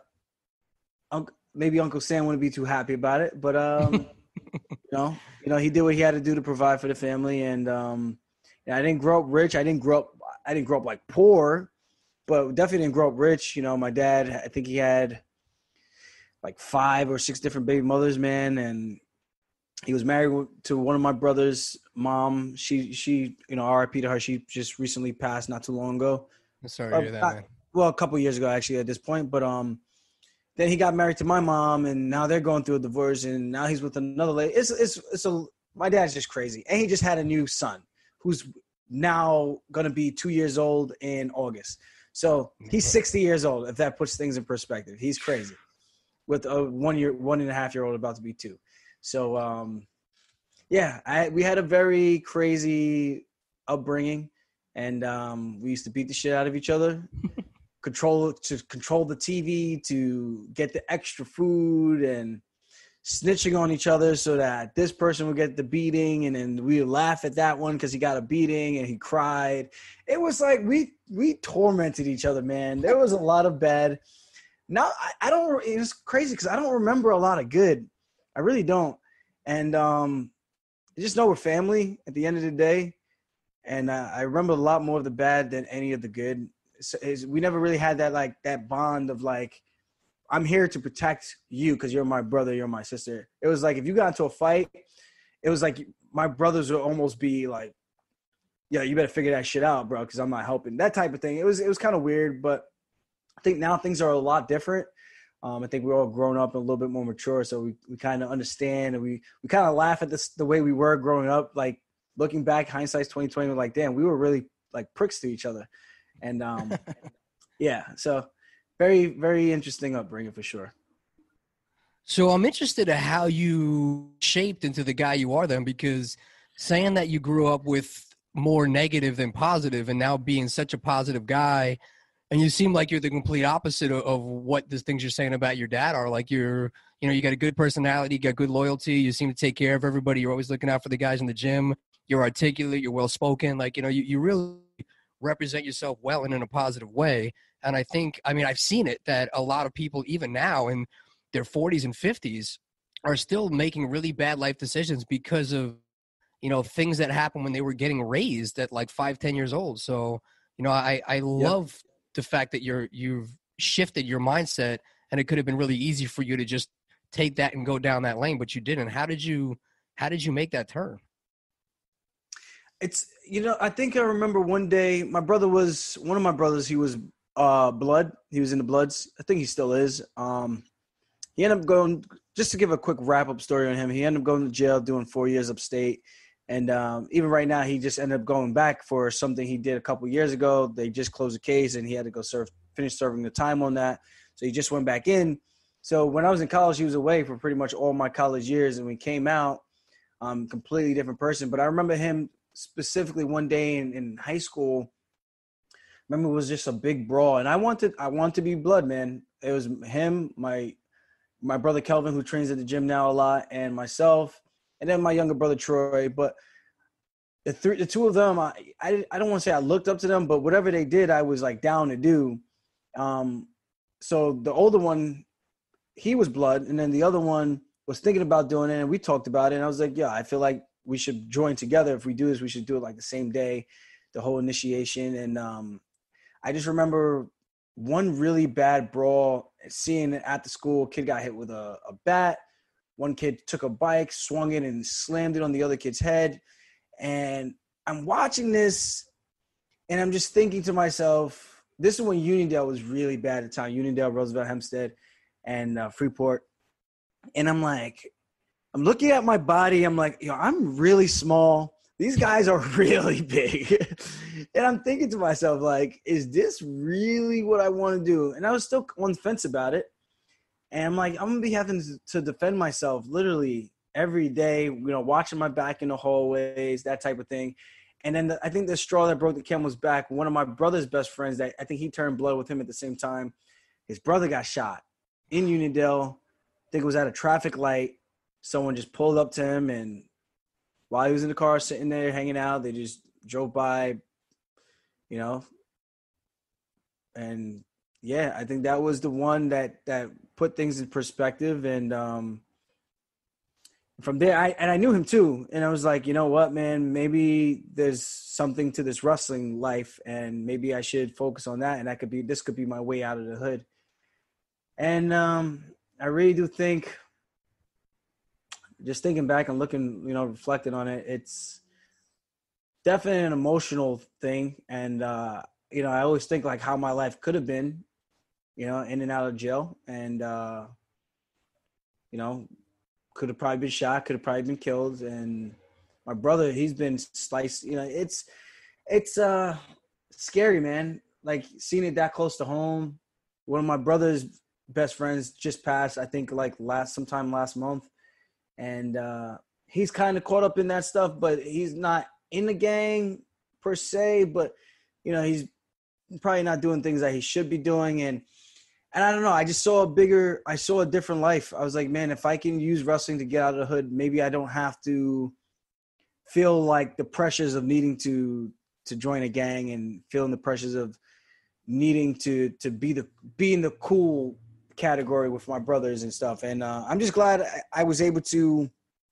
un- maybe Uncle Sam wouldn't be too happy about it, but um, you know, you know, he did what he had to do to provide for the family. And um, I didn't grow up rich. I didn't grow up, I didn't grow up like poor, but definitely didn't grow up rich. You know, my dad, I think he had like five or six different baby mothers, man. And he was married to one of my brother's mom. She, she, you know, R I P to her. She just recently passed not too long ago. I'm sorry to hear that, man. Well, a couple years ago, actually, at this point. But um, then he got married to my mom, and now they're going through a divorce, and now he's with another lady. It's, it's, it's a, my dad's just crazy. And he just had a new son who's now going to be two years old in August. So he's sixty years old, if that puts things in perspective. He's crazy, with a one year, one and a half year old about to be two. So, um, yeah, I, we had a very crazy upbringing, and um, we used to beat the shit out of each other, control to control the T V, to get the extra food, and snitching on each other so that this person would get the beating, and then we would laugh at that one because he got a beating and he cried. It was like we we tormented each other, man. There was a lot of bad. Now I, I don't. It's crazy because I don't remember a lot of good. I really don't. And um, I just know we're family at the end of the day. And uh, I remember a lot more of the bad than any of the good. It's, it's, we never really had that like that bond of like, I'm here to protect you because you're my brother, you're my sister. It was like if you got into a fight, it was like my brothers would almost be like, yeah, you better figure that shit out, bro, because I'm not helping. That type of thing. It was it was kind of weird, but I think now things are a lot different. Um, I think we're all grown up and a little bit more mature, so we, we kind of understand, and we, we kind of laugh at this the way we were growing up. Like looking back, hindsight's twenty twenty. We're like, damn, we were really like pricks to each other, and um, yeah. So very very interesting upbringing for sure. So I'm interested in how you shaped into the guy you are then, because saying that you grew up with more negative than positive, and now being such a positive guy. And you seem like you're the complete opposite of, of what the things you're saying about your dad are. Like you're, you know, you got a good personality, you got good loyalty. You seem to take care of everybody. You're always looking out for the guys in the gym. You're articulate. You're well-spoken. Like, you know, you, you really represent yourself well and in a positive way. And I think, I mean, I've seen it that a lot of people, even now in their forties and fifties, are still making really bad life decisions because of, you know, things that happened when they were getting raised at like five, ten years old. So, you know, I, I love yep. the fact that you're you've shifted your mindset, and it could have been really easy for you to just take that and go down that lane, but you didn't. How did you how did you make that turn? It's, you know, I think I remember one day my brother was one of my brothers. He was uh, blood. He was in the Bloods. I think he still is. Um, he ended up going, just to give a quick wrap up story on him. He ended up going to jail, doing four years upstate. And um, even right now, he just ended up going back for something he did a couple years ago. They just closed the case, and he had to go serve, finish serving the time on that. So he just went back in. So when I was in college, he was away for pretty much all my college years. And when he came out, um, completely different person. But I remember him specifically one day in, in high school. Remember, it was just a big brawl, and I wanted I wanted to be blood, man. It was him, my my brother Kelvin, who trains at the gym now a lot, and myself, and then my younger brother Troy. But the three, the two of them, I I, I don't want to say I looked up to them, but whatever they did, I was like down to do. Um, so the older one, he was blood, and then the other one was thinking about doing it, and we talked about it, and I was like, yeah, I feel like we should join together. If we do this, we should do it like the same day, the whole initiation. And um, I just remember one really bad brawl, seeing it at the school. A kid got hit with a, a bat. One kid took a bike, swung it, and slammed it on the other kid's head. And I'm watching this, and I'm just thinking to myself, this is when Uniondale was really bad at the time. Uniondale, Roosevelt, Hempstead, and uh, Freeport. And I'm like, I'm looking at my body. I'm like, yo, I'm really small. These guys are really big. And I'm thinking to myself, like, is this really what I want to do? And I was still on the fence about it. And I'm like, I'm going to be having to defend myself literally every day, you know, watching my back in the hallways, that type of thing. And then the, I think the straw that broke the camel's back, one of my brother's best friends, that I think he turned blood with him at the same time, his brother got shot in Uniondale. I think it was at a traffic light. Someone just pulled up to him, and while he was in the car sitting there hanging out, they just drove by, you know. And, yeah, I think that was the one that, that put things in perspective. And um, from there, I and I knew him too. And I was like, you know what, man, maybe there's something to this wrestling life, and maybe I should focus on that. And that could be, this could be my way out of the hood. And um, I really do think, just thinking back and looking, you know, reflecting on it, it's definitely an emotional thing. And, uh, you know, I always think like how my life could have been, you know, in and out of jail. And, uh, you know, could have probably been shot, could have probably been killed. And my brother, he's been sliced, you know, it's, it's uh, scary, man. Like seeing it that close to home. One of my brother's best friends just passed, I think like last, sometime last month. And uh, he's kind of caught up in that stuff, but he's not in the gang per se. But, you know, he's probably not doing things that he should be doing. And, and I don't know, I just saw a bigger, I saw a different life. I was like, man, if I can use wrestling to get out of the hood, maybe I don't have to feel like the pressures of needing to to join a gang and feeling the pressures of needing to to be the be in the cool category with my brothers and stuff. And uh, I'm just glad I, I was able to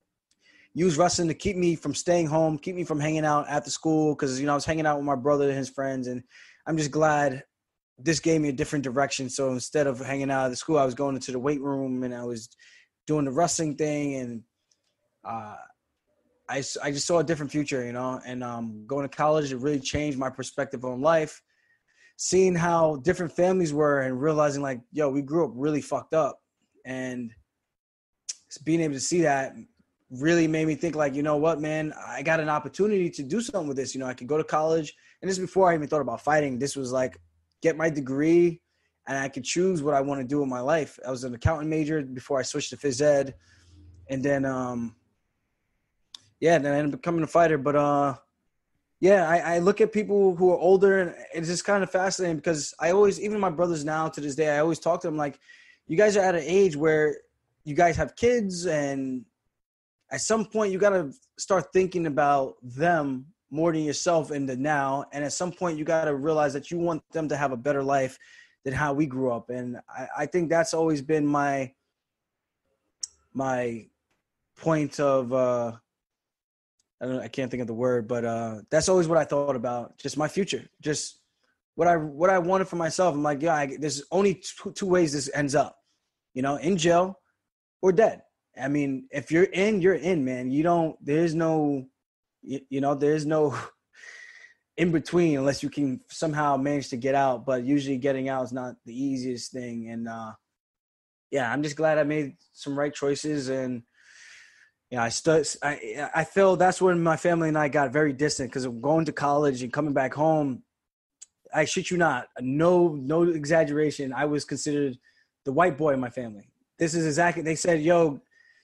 use wrestling to keep me from staying home, keep me from hanging out at the school. Cause you know, I was hanging out with my brother and his friends, and I'm just glad this gave me a different direction. So instead of hanging out at the school, I was going into the weight room and I was doing the wrestling thing. And uh, I, I just saw a different future, you know, and um, going to college, it really changed my perspective on life. Seeing how different families were and realizing like, yo, we grew up really fucked up. And being able to see that really made me think like, you know what, man, I got an opportunity to do something with this. You know, I could go to college. And this is before I even thought about fighting. This was like, get my degree and I could choose what I want to do in my life. I was an accountant major before I switched to phys ed. And then, um, yeah, then I ended up becoming a fighter. But, uh, yeah, I, I look at people who are older, and it's just kind of fascinating because I always, even my brothers now to this day, I always talk to them like, you guys are at an age where you guys have kids, and at some point you got to start thinking about them more than yourself in the now. And at some point you got to realize that you want them to have a better life than how we grew up. And I, I think that's always been my, my point of, uh, I don't know, I can't think of the word, but uh, that's always what I thought about. Just my future, just what I what I wanted for myself. I'm like, yeah, I, there's only two, two ways this ends up, you know, in jail or dead. I mean, if you're in, you're in, man. You don't. There's no, you, you know, there's no in between unless you can somehow manage to get out. But usually, getting out is not the easiest thing. And uh, yeah, I'm just glad I made some right choices. And yeah, I stu- I I feel that's when my family and I got very distant because of going to college and coming back home. I shit you not, no no exaggeration. I was considered the white boy in my family. This is exactly. They said, "Yo,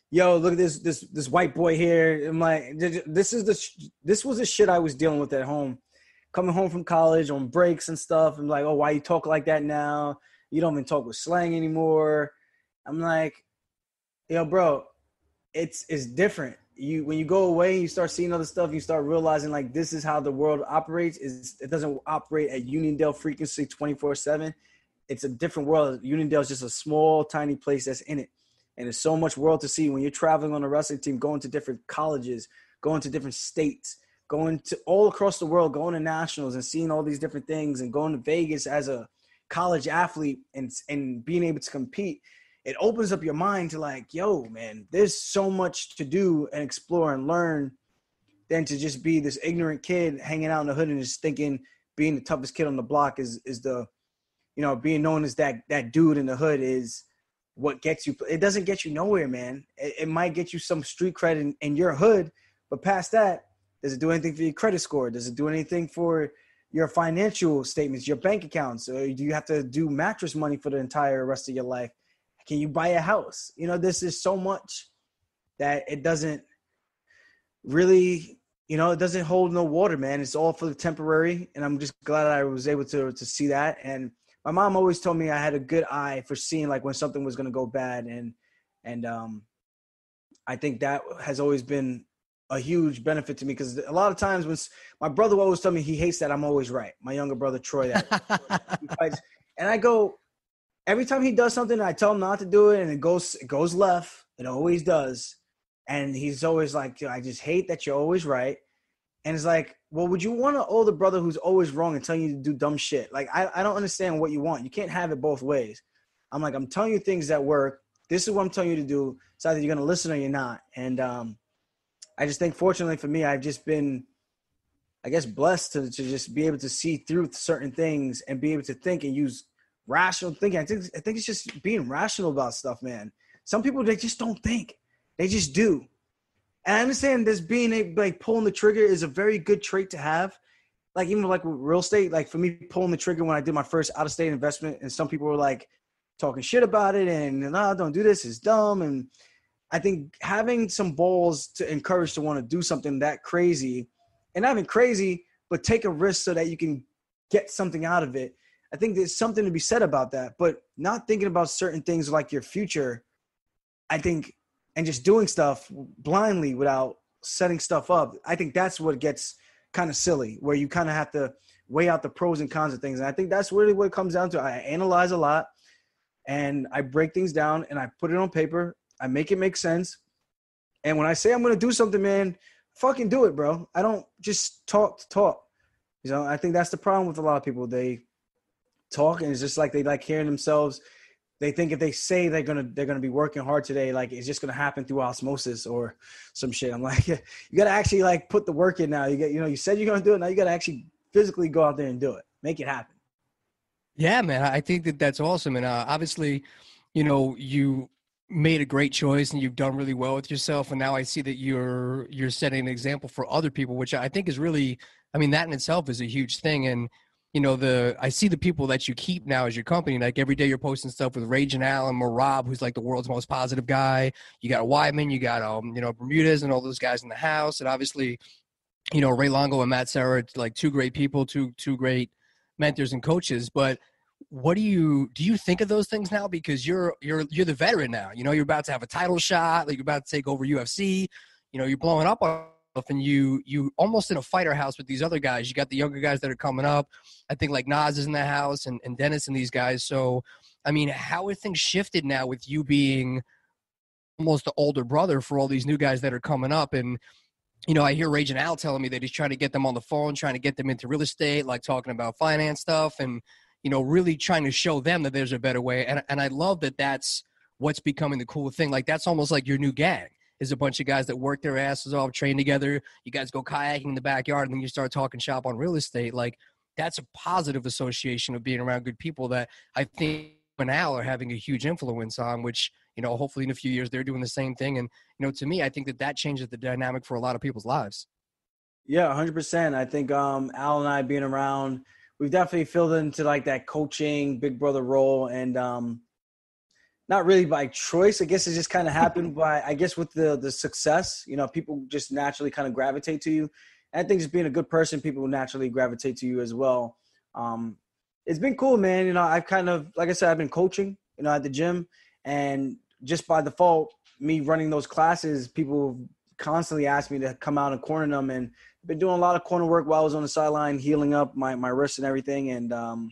yo, look at this this this white boy here. I'm like, this is the this was the shit I was dealing with at home. Coming home from college on breaks and stuff. I'm like, oh, why you talk like that now? You don't even talk with slang anymore. I'm like, yo, bro, it's it's different. You when you go away, you start seeing other stuff. You start realizing like this is how the world operates. Is it doesn't operate at Uniondale frequency twenty-four seven. It's a different world. Uniondale is just a small, tiny place that's in it. And there's so much world to see when you're traveling on a wrestling team, going to different colleges, going to different states, going to all across the world, going to nationals and seeing all these different things, and going to Vegas as a college athlete and, and being able to compete. It opens up your mind to like, yo, man, there's so much to do and explore and learn than to just be this ignorant kid hanging out in the hood and just thinking being the toughest kid on the block is is the, you know, being known as that that dude in the hood is what gets you. It doesn't get you nowhere, man. It, it might get you some street credit in, in your hood, but past that, does it do anything for your credit score? Does it do anything for your financial statements, your bank accounts? Or do you have to do mattress money for the entire rest of your life? Can you buy a house? You know, this is so much that it doesn't really, you know, it doesn't hold no water, man. It's all for the temporary. And I'm just glad I was able to to see that. And my mom always told me I had a good eye for seeing like when something was going to go bad. And, and um, I think that has always been a huge benefit to me, because a lot of times when my brother will always tell me he hates that I'm always right. My younger brother, Troy, that he fights. And I go, every time he does something, I tell him not to do it, and it goes it goes left. It always does. And he's always like, I just hate that you're always right. And it's like, well, would you want an older brother who's always wrong and telling you to do dumb shit? Like, I, I don't understand what you want. You can't have it both ways. I'm like, I'm telling you things that work. This is what I'm telling you to do. It's either you're going to listen or you're not. And um, I just think, fortunately for me, I've just been, I guess, blessed to, to just be able to see through certain things and be able to think and use rational thinking. I think I think it's just being rational about stuff, man. Some people, they just don't think. They just do. And I understand this being a, like pulling the trigger is a very good trait to have. Like even like with real estate, like for me pulling the trigger when I did my first out-of-state investment, and some people were like talking shit about it and no, don't do this, it's dumb. And I think having some balls to encourage to want to do something that crazy, and not even crazy, but take a risk so that you can get something out of it. I think there's something to be said about that, but not thinking about certain things like your future, I think, and just doing stuff blindly without setting stuff up. I think that's what gets kind of silly, where you kind of have to weigh out the pros and cons of things. And I think that's really what it comes down to. I analyze a lot and I break things down and I put it on paper. I make it make sense. And when I say I'm going to do something, man, fucking do it, bro. I don't just talk to talk. You know, I think that's the problem with a lot of people. They talk and it's just like they like hearing themselves. They think if they say they're gonna they're gonna be working hard today, like it's just gonna happen through osmosis or some shit. I'm like, you gotta actually like put the work in now. You get, you know, you said you're gonna do it. Now you gotta actually physically go out there and do it. Make it happen. Yeah, man. I think that that's awesome. And uh, obviously, you know, you made a great choice and you've done really well with yourself. And now I see that you're you're setting an example for other people, which I think is really, I mean, that in itself is a huge thing. And you know, the I see the people that you keep now as your company. Like every day you're posting stuff with Rage and Al and Marab, who's like the world's most positive guy. You got Wyman, you got um, you know, Bermudez and all those guys in the house. And obviously, you know, Ray Longo and Matt Serra, like two great people, two two great mentors and coaches. But what do you do you think of those things now? Because you're you're you're the veteran now. You know, you're about to have a title shot, like you're about to take over U F C, you know, you're blowing up on and you you almost in a fighter house with these other guys. You got the younger guys that are coming up. I think like Nas is in the house and, and Dennis and these guys. So, I mean, how have things shifted now with you being almost the older brother for all these new guys that are coming up? And, you know, I hear Rage and Al telling me that he's trying to get them on the phone, trying to get them into real estate, like talking about finance stuff and, you know, really trying to show them that there's a better way. And, and I love that that's what's becoming the cool thing. Like that's almost like your new gang. Is a bunch of guys that work their asses off, train together. You guys go kayaking in the backyard, and then you start talking shop on real estate. Like, that's a positive association of being around good people that I think and Al are having a huge influence on, which, you know, hopefully in a few years they're doing the same thing. And, you know, to me, I think that that changes the dynamic for a lot of people's lives. Yeah, one hundred percent. I think um, Al and I being around, we've definitely filled into, like, that coaching, big brother role. And, um, not really by choice. I guess it just kind of happened by, I guess with the the success, you know, people just naturally kind of gravitate to you. And I think just being a good person, people will naturally gravitate to you as well. Um, it's been cool, man. You know, I've kind of, like I said, I've been coaching, you know, at the gym, and just by default, me running those classes, people constantly ask me to come out and corner them, and I've been doing a lot of corner work while I was on the sideline, healing up my, my wrists and everything. And, um,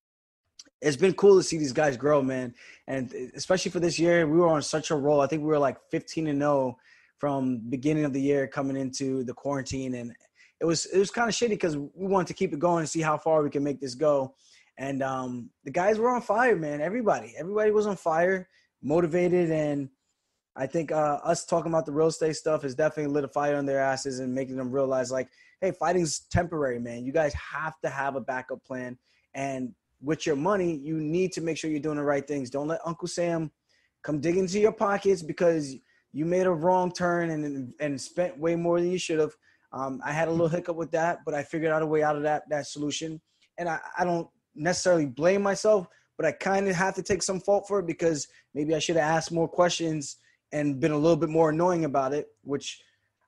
it's been cool to see these guys grow, man. And especially for this year, we were on such a roll. I think we were like fifteen and oh from beginning of the year coming into the quarantine. And it was, it was kind of shitty because we wanted to keep it going and see how far we can make this go. And um, the guys were on fire, man. Everybody, everybody was on fire, motivated. And I think uh, us talking about the real estate stuff has definitely lit a fire on their asses and making them realize, like, hey, fighting's temporary, man. You guys have to have a backup plan. And with your money, you need to make sure you're doing the right things. Don't let Uncle Sam come dig into your pockets because you made a wrong turn and and spent way more than you should have. Um, I had a little hiccup with that, but I figured out a way out of that that solution. And I, I don't necessarily blame myself, but I kind of have to take some fault for it because maybe I should have asked more questions and been a little bit more annoying about it, which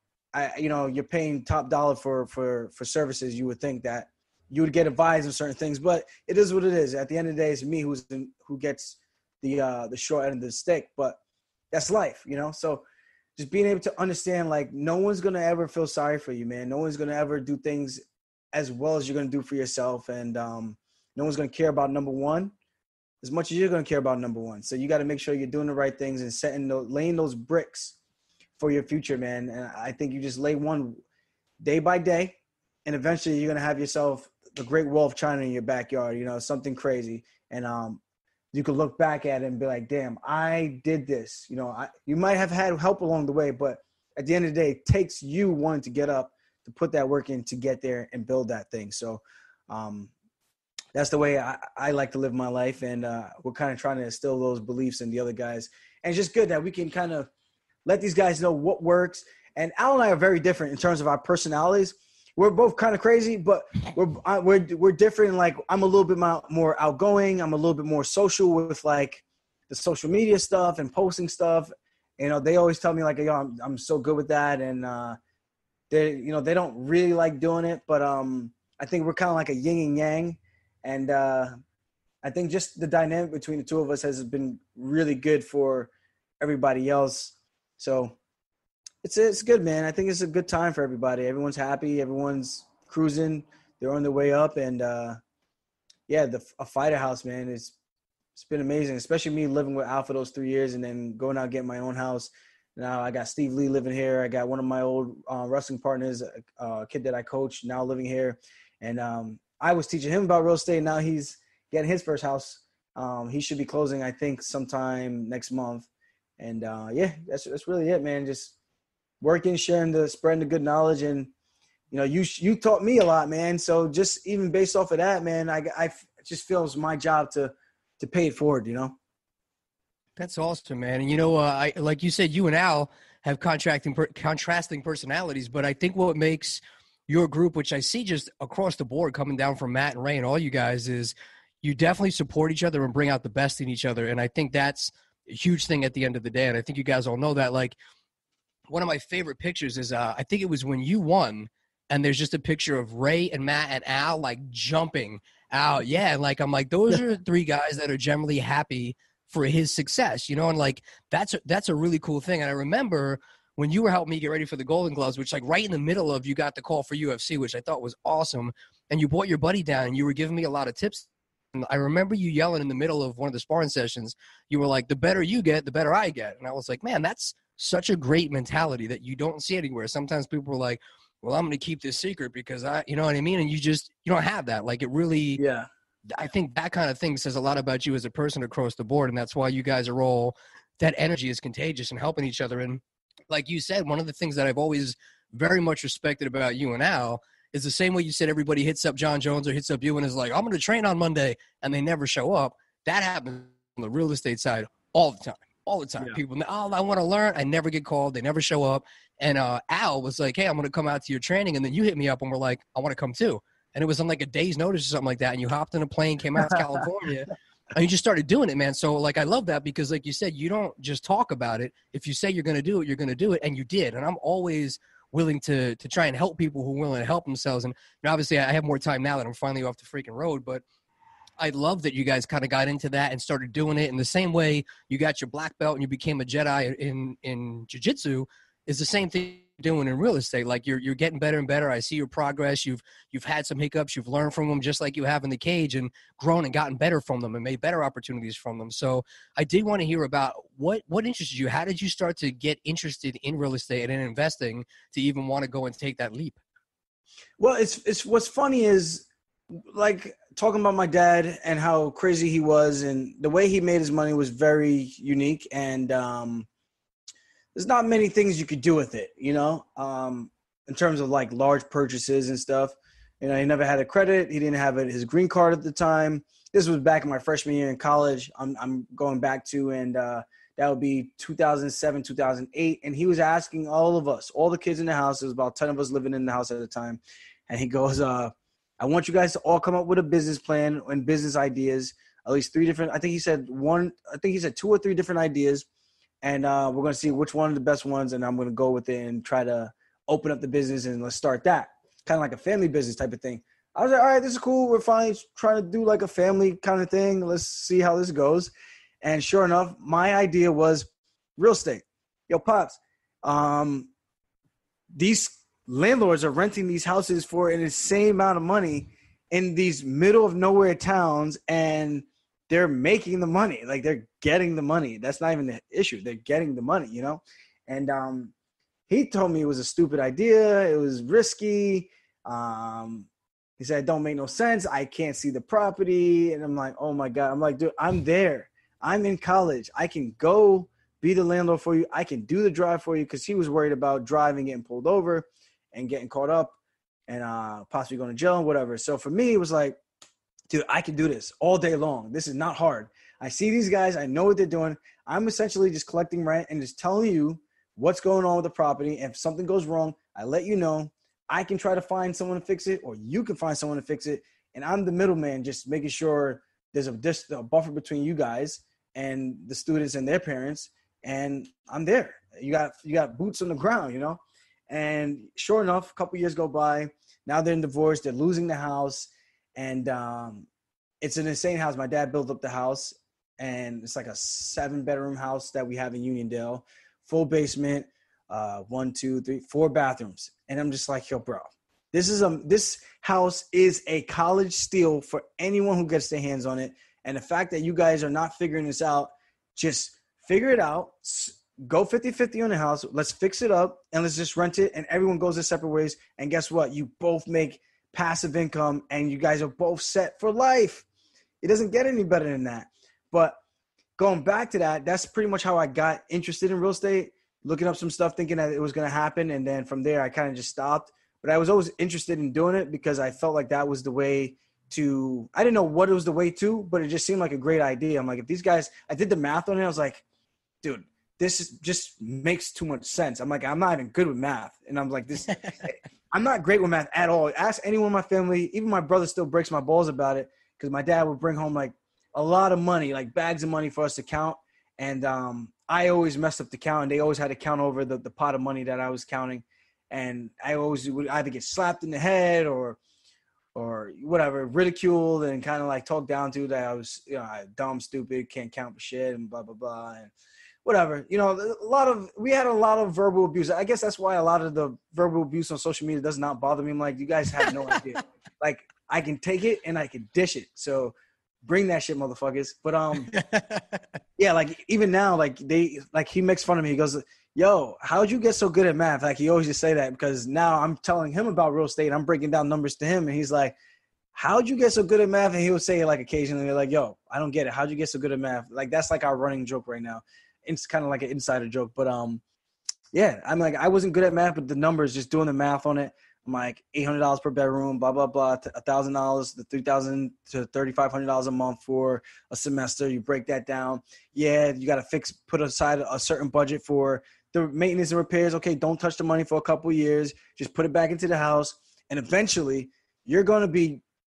I, you know, you're paying top dollar for, for, for services. You would think that you would get advised on certain things, but it is what it is. At the end of the day, it's me who's in, who gets the uh, the short end of the stick, but that's life, you know? So just being able to understand, like, no one's going to ever feel sorry for you, man. No one's going to ever do things as well as you're going to do for yourself. And um, no one's going to care about number one as much as you're going to care about number one. So you got to make sure you're doing the right things and setting those, laying those bricks for your future, man. And I think you just lay one day by day, and eventually you're going to have yourself the Great Wall of China in your backyard, you know, something crazy. And um, you could look back at it and be like, damn, I did this. You know, I, you might have had help along the way, but at the end of the day, it takes you wanting to get up, to put that work in, to get there and build that thing. So um, that's the way I, I like to live my life. And uh, we're kind of trying to instill those beliefs in the other guys. And it's just good that we can kind of let these guys know what works. And Al and I are very different in terms of our personalities. We're both kind of crazy, but we're we're we're different. Like, I'm a little bit more outgoing. I'm a little bit more social with, like, the social media stuff and posting stuff. You know, they always tell me, like, yo, I'm I'm so good with that, and uh, they you know they don't really like doing it, but um, I think we're kind of like a yin and yang, and uh, I think just the dynamic between the two of us has been really good for everybody else. So. It's it's good, man. I think it's a good time for everybody. Everyone's happy. Everyone's cruising. They're on their way up. And, uh, yeah, the a fighter house, man, it's, it's been amazing, especially me living with Al for those three years and then going out and getting my own house. Now I got Steve Lee living here. I got one of my old uh, wrestling partners, a uh, kid that I coach, now living here. And um, I was teaching him about real estate. Now he's getting his first house. Um, he should be closing, I think, sometime next month. And, uh, yeah, that's that's really it, man. Just working, sharing the, spreading the good knowledge. And, you know, you, you taught me a lot, man. So just even based off of that, man, I, I just feel it's my job to, to pay it forward, you know? That's awesome, man. And, you know, uh, I, like you said, you and Al have contracting, per, contrasting personalities, but I think what makes your group, which I see just across the board coming down from Matt and Ray and all you guys, is you definitely support each other and bring out the best in each other. And I think that's a huge thing at the end of the day. And I think you guys all know that. Like, one of my favorite pictures is, uh, I think it was when you won, and there's just a picture of Ray and Matt and Al, like, jumping out. Yeah, and, like, I'm like, those are three guys that are generally happy for his success, you know? And, like, that's a, that's a really cool thing. And I remember when you were helping me get ready for the Golden Gloves, which, like, right in the middle of you got the call for U F C, which I thought was awesome, and you brought your buddy down, and you were giving me a lot of tips. And I remember you yelling in the middle of one of the sparring sessions, you were like, the better you get, the better I get. And I was like, man, that's such a great mentality that you don't see anywhere. Sometimes people are like, well, I'm going to keep this secret because I, you know what I mean? And you just, you don't have that. Like, it really, yeah. I think that kind of thing says a lot about you as a person across the board. And that's why you guys are all, that energy is contagious and helping each other. And like you said, one of the things that I've always very much respected about you and Al is the same way you said everybody hits up John Jones or hits up you and is like, I'm going to train on Monday, and they never show up. That happens on the real estate side all the time. All the time. Yeah. People, oh, I want to learn. I never get called. They never show up. And uh, Al was like, hey, I'm going to come out to your training. And then you hit me up and we're like, I want to come too. And it was on like a day's notice or something like that. And you hopped in a plane, came out to California. And you just started doing it, man. So, like, I love that because, like you said, you don't just talk about it. If you say you're going to do it, you're going to do it, and you did. And I'm always willing to to try and help people who are willing to help themselves. And, and obviously, I have more time now that I'm finally off the freaking road. But I love that you guys kind of got into that and started doing it in the same way you got your black belt and you became a Jedi in in jiu-jitsu is the same thing you're doing in real estate. Like you're you're getting better and better. I see your progress. You've you've had some hiccups. You've learned from them just like you have in the cage and grown and gotten better from them and made better opportunities from them. So I did want to hear about what what interested you. How did you start to get interested in real estate and in investing to even want to go and take that leap? Well, it's it's what's funny is like talking about my dad and how crazy he was and the way he made his money was very unique. And um, there's not many things you could do with it, you know, um, in terms of like large purchases and stuff. You know, he never had a credit. He didn't have his green card at the time. This was back in my freshman year in college. I'm, I'm going back to, and uh, that would be two thousand seven, two thousand eight. And he was asking all of us, all the kids in the house, there was about ten of us living in the house at the time. And he goes, uh, I want you guys to all come up with a business plan and business ideas, at least three different. I think he said one, I think he said two or three different ideas. And uh, we're going to see which one of the best ones. And I'm going to go with it and try to open up the business and let's start that. Kind of like a family business type of thing. I was like, all right, this is cool. We're finally trying to do like a family kind of thing. Let's see how this goes. And sure enough, my idea was real estate. Yo, Pops, um, these landlords are renting these houses for an insane amount of money in these middle of nowhere towns, and they're making the money. Like they're getting the money. That's not even the issue. They're getting the money, you know? And um, he told me it was a stupid idea. It was risky. Um, he said, it don't make no sense. I can't see the property. And I'm like, oh my God. I'm like, dude, I'm there. I'm in college. I can go be the landlord for you. I can do the drive for you. Cause he was worried about driving, getting pulled over and getting caught up and uh, possibly going to jail and whatever. So for me, it was like, dude, I can do this all day long. This is not hard. I see these guys. I know what they're doing. I'm essentially just collecting rent and just telling you what's going on with the property. If something goes wrong, I let you know. I can try to find someone to fix it, or you can find someone to fix it. And I'm the middleman, just making sure there's a, dis- a buffer between you guys and the students and their parents. And I'm there. You got you got boots on the ground, you know? And sure enough, a couple years go by. Now they're in divorce. They're losing the house. And um, it's an insane house. My dad built up the house. And it's like a seven-bedroom house that we have in Uniondale. Full basement, uh, one, two, three, four bathrooms. And I'm just like, yo, bro, this is a this house is a college steal for anyone who gets their hands on it. And the fact that you guys are not figuring this out, just figure it out. Go fifty-fifty on the house. Let's fix it up and let's just rent it. And everyone goes their separate ways. And guess what? You both make passive income and you guys are both set for life. It doesn't get any better than that. But going back to that, that's pretty much how I got interested in real estate, looking up some stuff, thinking that it was going to happen. And then from there, I kind of just stopped. But I was always interested in doing it because I felt like that was the way to – I didn't know what it was the way to, but it just seemed like a great idea. I'm like, if these guys – I did the math on it. I was like, dude, this is, just makes too much sense. I'm like, I'm not even good with math. And I'm like, this – I'm not great with math at all. Ask anyone in my family. Even my brother still breaks my balls about it because my dad would bring home like a lot of money, like bags of money for us to count. And um, I always messed up the count, and they always had to count over the, the pot of money that I was counting. And I always would either get slapped in the head or or whatever, ridiculed and kind of like talked down to that I was, you know, dumb, stupid, can't count for shit and blah, blah, blah. And whatever, you know, a lot of, we had a lot of verbal abuse. I guess that's why a lot of the verbal abuse on social media does not bother me. I'm like, you guys have no idea. Like, I can take it and I can dish it. So bring that shit, motherfuckers. But, um, yeah, like even now, like they, like he makes fun of me. He goes, yo, how'd you get so good at math? Like he always just say that because now I'm telling him about real estate. I'm breaking down numbers to him. And he's like, how'd you get so good at math? And he would say it like occasionally, like, yo, I don't get it. How'd you get so good at math? Like, that's like our running joke right now. It's kind of like an insider joke, but, um, yeah, I'm like, I wasn't good at math, but the numbers, just doing the math on it. I'm like eight hundred dollars per bedroom, blah, blah, blah, one thousand dollars, the three thousand to thirty-five hundred dollars a month for a semester. You break that down. Yeah, you got to fix, put aside a certain budget for the maintenance and repairs. Okay, don't touch the money for a couple of years. Just put it back into the house. And eventually you're going to be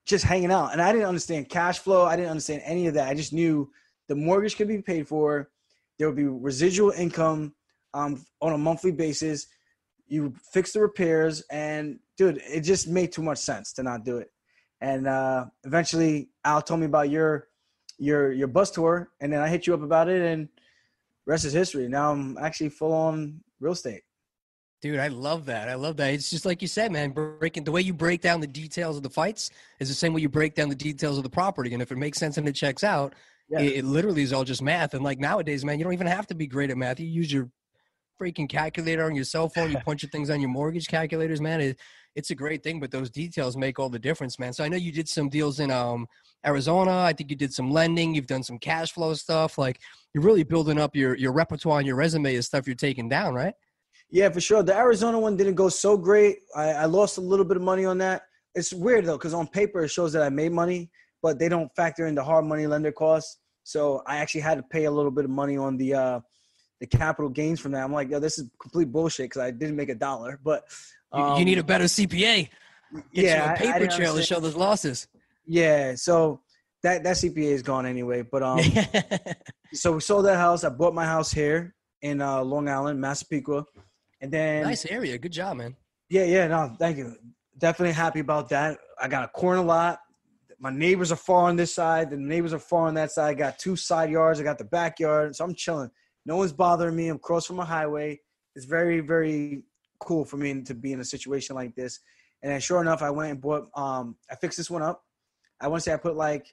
just hanging out. And I didn't understand cash flow. I didn't understand any of that. I just knew the mortgage could be paid for. There would be residual income um, on a monthly basis. You fix the repairs, and dude, it just made too much sense to not do it. And uh, eventually, Al told me about your your your bus tour, and then I hit you up about it, and rest is history. Now I'm actually full on real estate. Dude, I love that. I love that. It's just like you said, man, breaking the way you break down the details of the fights is the same way you break down the details of the property. And if it makes sense and it checks out, yeah. it, it literally is all just math. And like nowadays, man, you don't even have to be great at math. You use your freaking calculator on your cell phone. You punch your things on your mortgage calculators, man. It, it's a great thing, but those details make all the difference, man. So I know you did some deals in um, Arizona. I think you did some lending. You've done some cash flow stuff. Like you're really building up your, your repertoire and your resume is stuff you're taking down, right? Yeah, for sure. The Arizona one didn't go so great. I, I lost a little bit of money on that. It's weird, though, because on paper it shows that I made money, but they don't factor in the hard money lender costs. So I actually had to pay a little bit of money on the uh, the capital gains from that. I'm like, yo, this is complete bullshit because I didn't make a dollar. But um, you need a better C P A. Get yeah, you a paper trail to show those losses. Yeah, so that, that C P A is gone anyway. But um, so we sold that house. I bought my house here in uh, Long Island, Massapequa. And then nice area. Good job, man. Yeah, yeah, no, thank you. Definitely happy about that. I got a corner lot. My neighbors are far on this side. The neighbors are far on that side. I got two side yards. I got the backyard. So I'm chilling. No one's bothering me. I'm across from a highway. It's very, very cool for me to be in a situation like this. And then sure enough, I went and bought um, – I fixed this one up. I want to say I put like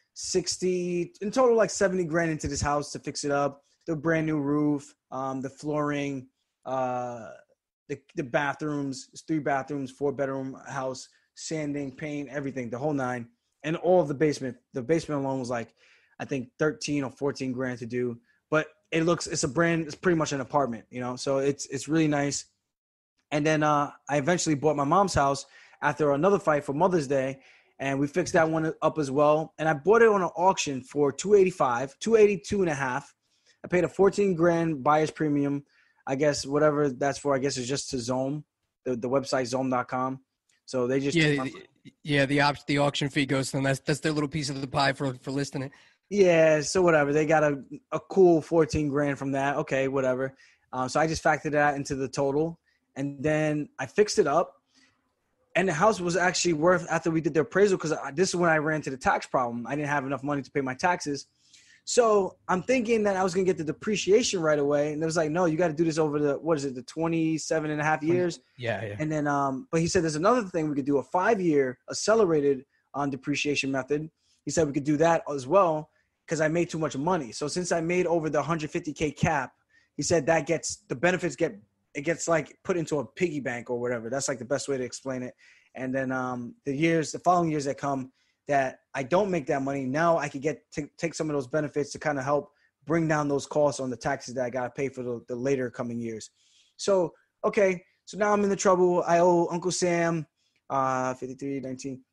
sixty – in total like seventy grand into this house to fix it up. The brand new roof, um, the flooring – uh the the bathrooms, three bathrooms, four bedroom house, sanding, paint, everything, the whole nine, and all of the basement. The basement alone was like I think thirteen or fourteen grand to do, but it looks it's a brand it's pretty much an apartment, you know, so it's it's really nice. And then uh I eventually bought my mom's house after another fight for Mother's Day, and we fixed that one up as well. And I bought it on an auction for two eighty-five, two eighty-two and a half. I paid a fourteen grand buyer's premium. I guess whatever that's for, I guess it's just to Zome, the, the website Zome dot com. So they just yeah the, yeah the op- the auction fee goes to them. That's that's their little piece of the pie for for listing it. Yeah, so whatever, they got a a cool fourteen grand from that. Okay, whatever. Um, so I just factored that into the total, and then I fixed it up, and the house was actually worth after we did the appraisal because this is when I ran into the tax problem. I didn't have enough money to pay my taxes. So I'm thinking that I was going to get the depreciation right away. And it was like, no, you got to do this over the, what is it, the twenty-seven and a half years? Yeah, yeah. And then, um, but he said there's another thing we could do, a five-year accelerated on depreciation method. He said we could do that as well because I made too much money. So since I made over the one hundred fifty K cap, he said that gets, the benefits get, it gets like put into a piggy bank or whatever. That's like the best way to explain it. And then um, the years, the following years that come, that I don't make that money, now I could get t- take some of those benefits to kind of help bring down those costs on the taxes that I got to pay for the, the later coming years. So, okay, so now I'm in the trouble. I owe Uncle Sam uh, fifty-three, nineteen,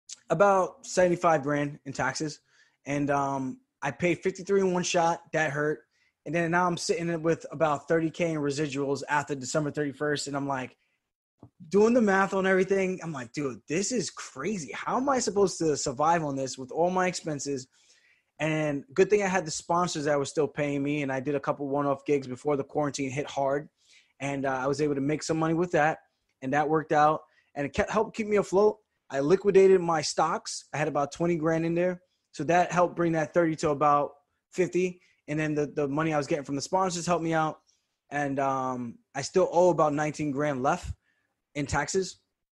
about seventy-five grand in taxes. And um, I paid fifty-three in one shot. That hurt. And then now I'm sitting with about thirty K in residuals after December thirty-first. And I'm like, doing the math on everything, I'm like, dude, this is crazy. How am I supposed to survive on this with all my expenses? And good thing I had the sponsors that were still paying me, and I did a couple one-off gigs before the quarantine hit hard, and uh, I was able to make some money with that, and that worked out, and it kept, helped keep me afloat. I liquidated my stocks. I had about twenty grand in there, so that helped bring that thirty to about fifty, and then the, the money I was getting from the sponsors helped me out, and um, I still owe about nineteen grand left in taxes.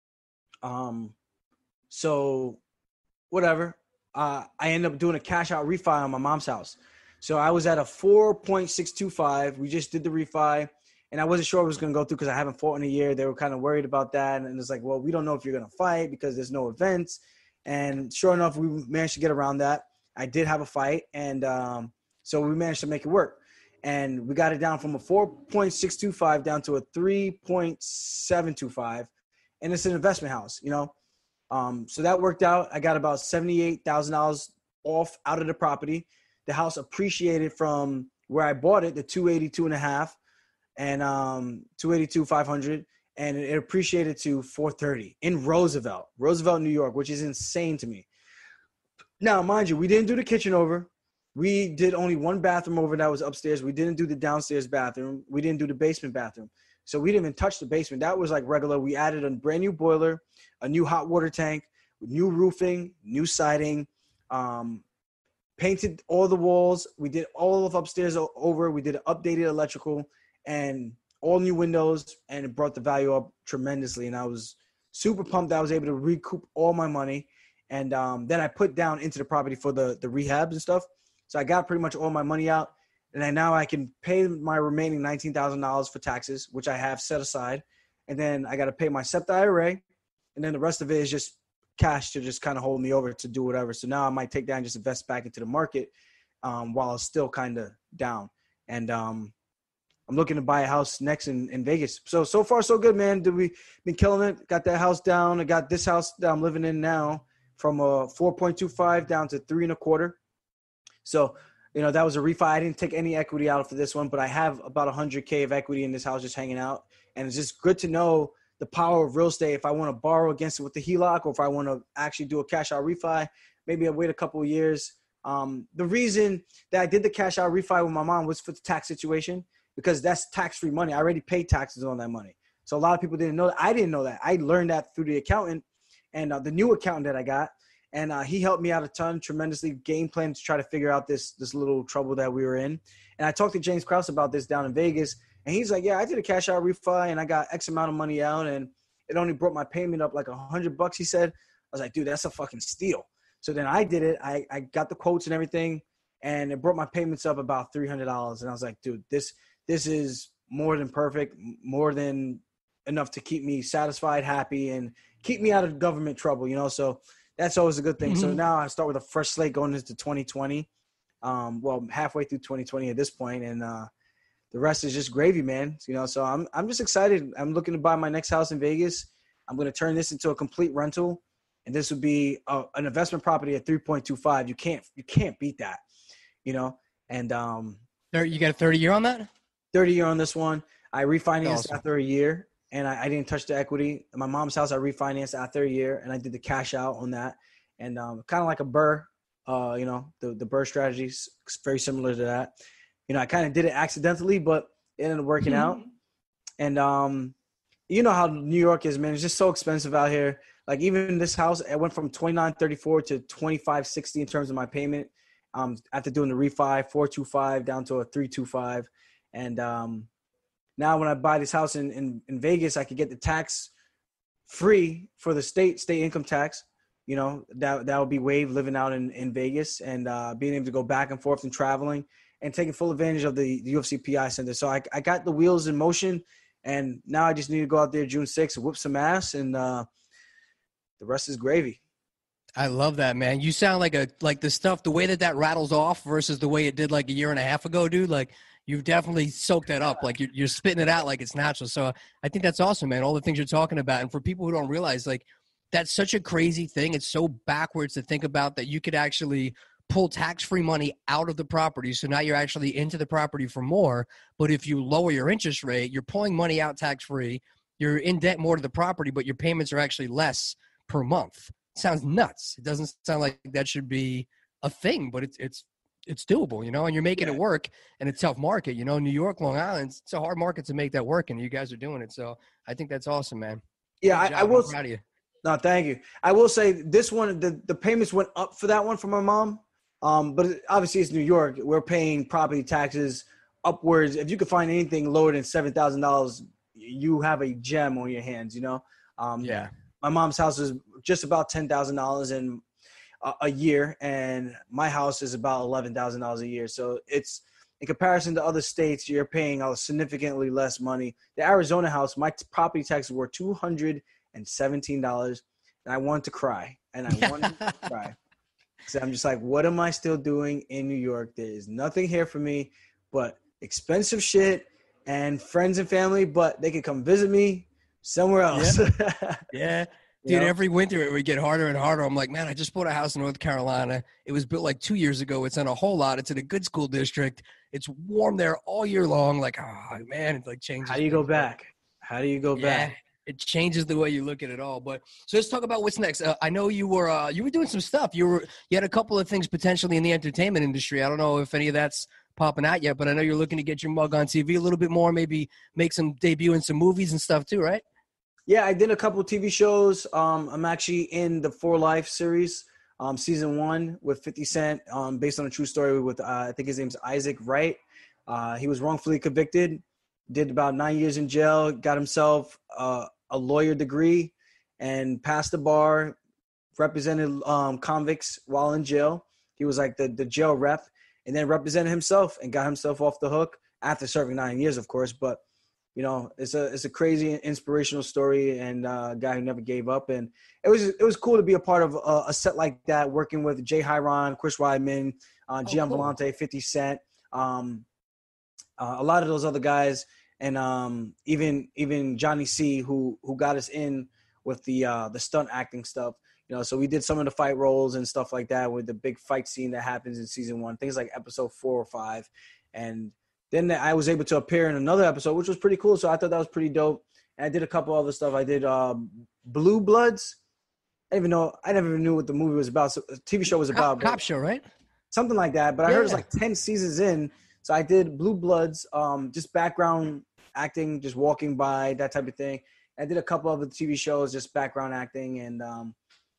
Um, so whatever. Uh, I ended up doing a cash out refi on my mom's house. So I was at a four point six two five. We just did the refi, and I wasn't sure it was going to go through because I haven't fought in a year. They were kind of worried about that. And it's like, well, we don't know if you're going to fight because there's no events. And sure enough, we managed to get around that. I did have a fight. And um, so we managed to make it work. And we got it down from a four point six two five down to a three point seven two five. And it's an investment house, you know. Um, so that worked out. I got about seventy-eight thousand dollars off out of the property. The house appreciated from where I bought it, the two eighty-two and a half, and um, two eighty-two five hundred. and it appreciated to four thirty in Roosevelt, Roosevelt, New York, which is insane to me. Now, mind you, we didn't do the kitchen over. We did only one bathroom over that was upstairs. We didn't do the downstairs bathroom. We didn't do the basement bathroom. So we didn't even touch the basement. That was like regular. We added a brand new boiler, a new hot water tank, new roofing, new siding, um, painted all the walls. We did all of upstairs over. We did updated electrical and all new windows, and it brought the value up tremendously. And I was super pumped that I was able to recoup all my money. And um, then I put down into the property for the, the rehabs and stuff. So I got pretty much all my money out. And then now I can pay my remaining nineteen thousand dollars for taxes, which I have set aside. And then I got to pay my SEPTA I R A. And then the rest of it is just cash to just kind of hold me over to do whatever. So now I might take that and just invest back into the market um, while it's still kind of down. And um, I'm looking to buy a house next in, in Vegas. So, so far, so good, man. Did we been killing it? Got that house down. I got this house that I'm living in now from a four point two five down to three and a quarter. So, you know, that was a refi. I didn't take any equity out for this one, but I have about one hundred K of equity in this house just hanging out. And it's just good to know the power of real estate. If I want to borrow against it with the H E L O C, or if I want to actually do a cash out refi, maybe I'll wait a couple of years. Um, the reason that I did the cash out refi with my mom was for the tax situation, because that's tax-free money. I already paid taxes on that money. So a lot of people didn't know that. I didn't know that. I learned that through the accountant and uh, the new accountant that I got. And uh, he helped me out a ton, tremendously, game plan to try to figure out this this little trouble that we were in. And I talked to James Krause about this down in Vegas. And he's like, yeah, I did a cash out refi and I got X amount of money out. And it only brought my payment up like a hundred bucks, he said. I was like, dude, that's a fucking steal. So then I did it. I, I got the quotes and everything. And it brought my payments up about three hundred dollars. And I was like, dude, this this is more than perfect, more than enough to keep me satisfied, happy, and keep me out of government trouble, you know? So that's always a good thing. Mm-hmm. So now I start with a fresh slate going into twenty twenty. Um, well, halfway through twenty twenty at this point, and uh, the rest is just gravy, man. You know, so I'm I'm just excited. I'm looking to buy my next house in Vegas. I'm going to turn this into a complete rental, and this would be a, an investment property at three point two five. You can't you can't beat that, you know. And um, you got a thirty year on that? thirty year on this one. I refinanced awesome. after a year. And I, I didn't touch the equity. In my mom's house, I refinanced after a year, and I did the cash out on that. And um, kind of like a Burr, uh, you know, the, the Burr strategy is very similar to that. You know, I kind of did it accidentally, but it ended up working out. And um, you know how New York is, man. It's just so expensive out here. Like even this house, it went from twenty-nine thirty-four to twenty-five sixty in terms of my payment. Um, after doing the refi, four two five down to a three two five, and um. Now, when I buy this house in, in, in Vegas, I could get the tax free for the state state income tax. You know, that that would be waived living out in, in Vegas and uh, being able to go back and forth and traveling and taking full advantage of the, the U F C P I Center. So I, I got the wheels in motion, and now I just need to go out there June sixth and whoop some ass, and uh, the rest is gravy. I love that, man. You sound like a like the stuff, the way that that rattles off versus the way it did like a year and a half ago, dude. Like, you've definitely soaked that up. Like you're, you're spitting it out like it's natural. So I think that's awesome, man. All the things you're talking about. And for people who don't realize, like, that's such a crazy thing. It's so backwards to think about that you could actually pull tax-free money out of the property. So now you're actually into the property for more. But if you lower your interest rate, you're pulling money out tax-free. You're in debt more to the property, but your payments are actually less per month. It sounds nuts. It doesn't sound like that should be a thing, but it's it's it's doable, you know, and you're making yeah. it work in a tough market. You know, New York, Long Island, it's a hard market to make that work, and you guys are doing it. So I think that's awesome, man. Yeah, I, I will. I'm proud of you. No, thank you. I will say this one, the, the payments went up for that one for my mom. Um, but obviously it's New York. We're paying property taxes upwards. If you could find anything lower than seven thousand dollars, you have a gem on your hands, you know? Um, yeah. My mom's house is just about ten thousand dollars in a, a year, and my house is about eleven thousand dollars a year. So it's, in comparison to other states, you're paying a significantly less money. The Arizona house, my t- property taxes were two hundred seventeen dollars, and I wanted to cry. And I wanted to cry. So I'm just like, what am I still doing in New York? There is nothing here for me but expensive shit and friends and family, but they can come visit me somewhere else. Yeah. yeah. Dude, know? Every winter it would get harder and harder. I'm like, man, I just bought a house in North Carolina. It was built like two years ago. It's on a whole lot. It's in a good school district. It's warm there all year long. Like, oh, man, it like changes. How do you go back? How do you go yeah. back? It changes the way you look at it all. But so let's talk about what's next. Uh, I know you were uh, you were doing some stuff. You were you had a couple of things potentially in the entertainment industry. I don't know if any of that's popping out yet, but I know you're looking to get your mug on T V a little bit more, maybe make some debut in some movies and stuff too, right? Yeah, I did a couple of T V shows. Um, I'm actually in the For Life series, um, season one with fifty Cent, um, based on a true story with, uh, I think his name's Isaac Wright. Uh, he was wrongfully convicted, did about nine years in jail, got himself uh, a lawyer degree, and passed the bar, represented um, convicts while in jail. He was like the, the jail rep, and then represented himself and got himself off the hook after serving nine years, of course, but you know, it's a it's a crazy, inspirational story, and uh, a guy who never gave up. And it was it was cool to be a part of a, a set like that, working with Jay Hiron, Chris Weidman, uh, Oh, Gian cool. Vellante, fifty Cent, um, uh, a lot of those other guys, and um, even even Johnny C, who who got us in with the uh, the stunt acting stuff. You know, so we did some of the fight roles and stuff like that with the big fight scene that happens in season one, things like episode four or five, and then I was able to appear in another episode, which was pretty cool. So I thought that was pretty dope. And I did a couple other stuff. I did um, Blue Bloods. I didn't even know. I never even knew what the movie was about. So the T V show was about. Cop, cop show, right? Something like that. But I Yeah. heard it was like ten seasons in. So I did Blue Bloods, um, just background acting, just walking by, that type of thing. I did a couple of the T V shows, just background acting. And um,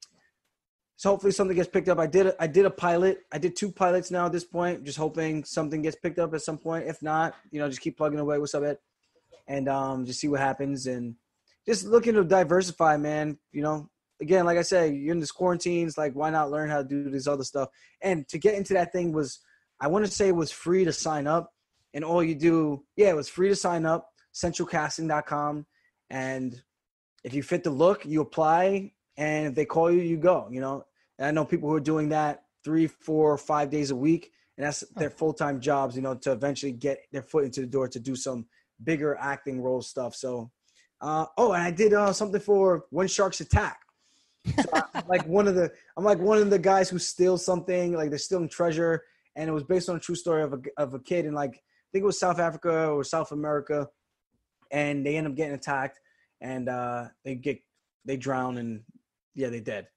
so hopefully something gets picked up. I did I did a pilot. I did two pilots now at this point, just hoping something gets picked up at some point. If not, you know, just keep plugging away. What's up, Ed? And um, just see what happens. And just looking to diversify, man. You know, again, like I said, you're in this quarantines. Like, why not learn how to do this other stuff? And to get into that thing was, I want to say it was free to sign up. And all you do, yeah, it was free to sign up, central casting dot com. And if you fit the look, you apply. And if they call you, you go, you know. And I know people who are doing that three, four, five days a week, and that's their full-time jobs, you know, to eventually get their foot into the door to do some bigger acting role stuff. So, uh, oh, and I did uh, something for When Sharks Attack. So I'm like one of the, I'm like one of the guys who steals something, like they're stealing treasure, and it was based on a true story of a of a kid in like I think it was South Africa or South America, and they end up getting attacked, and uh, they get they drown and. Yeah, they dead.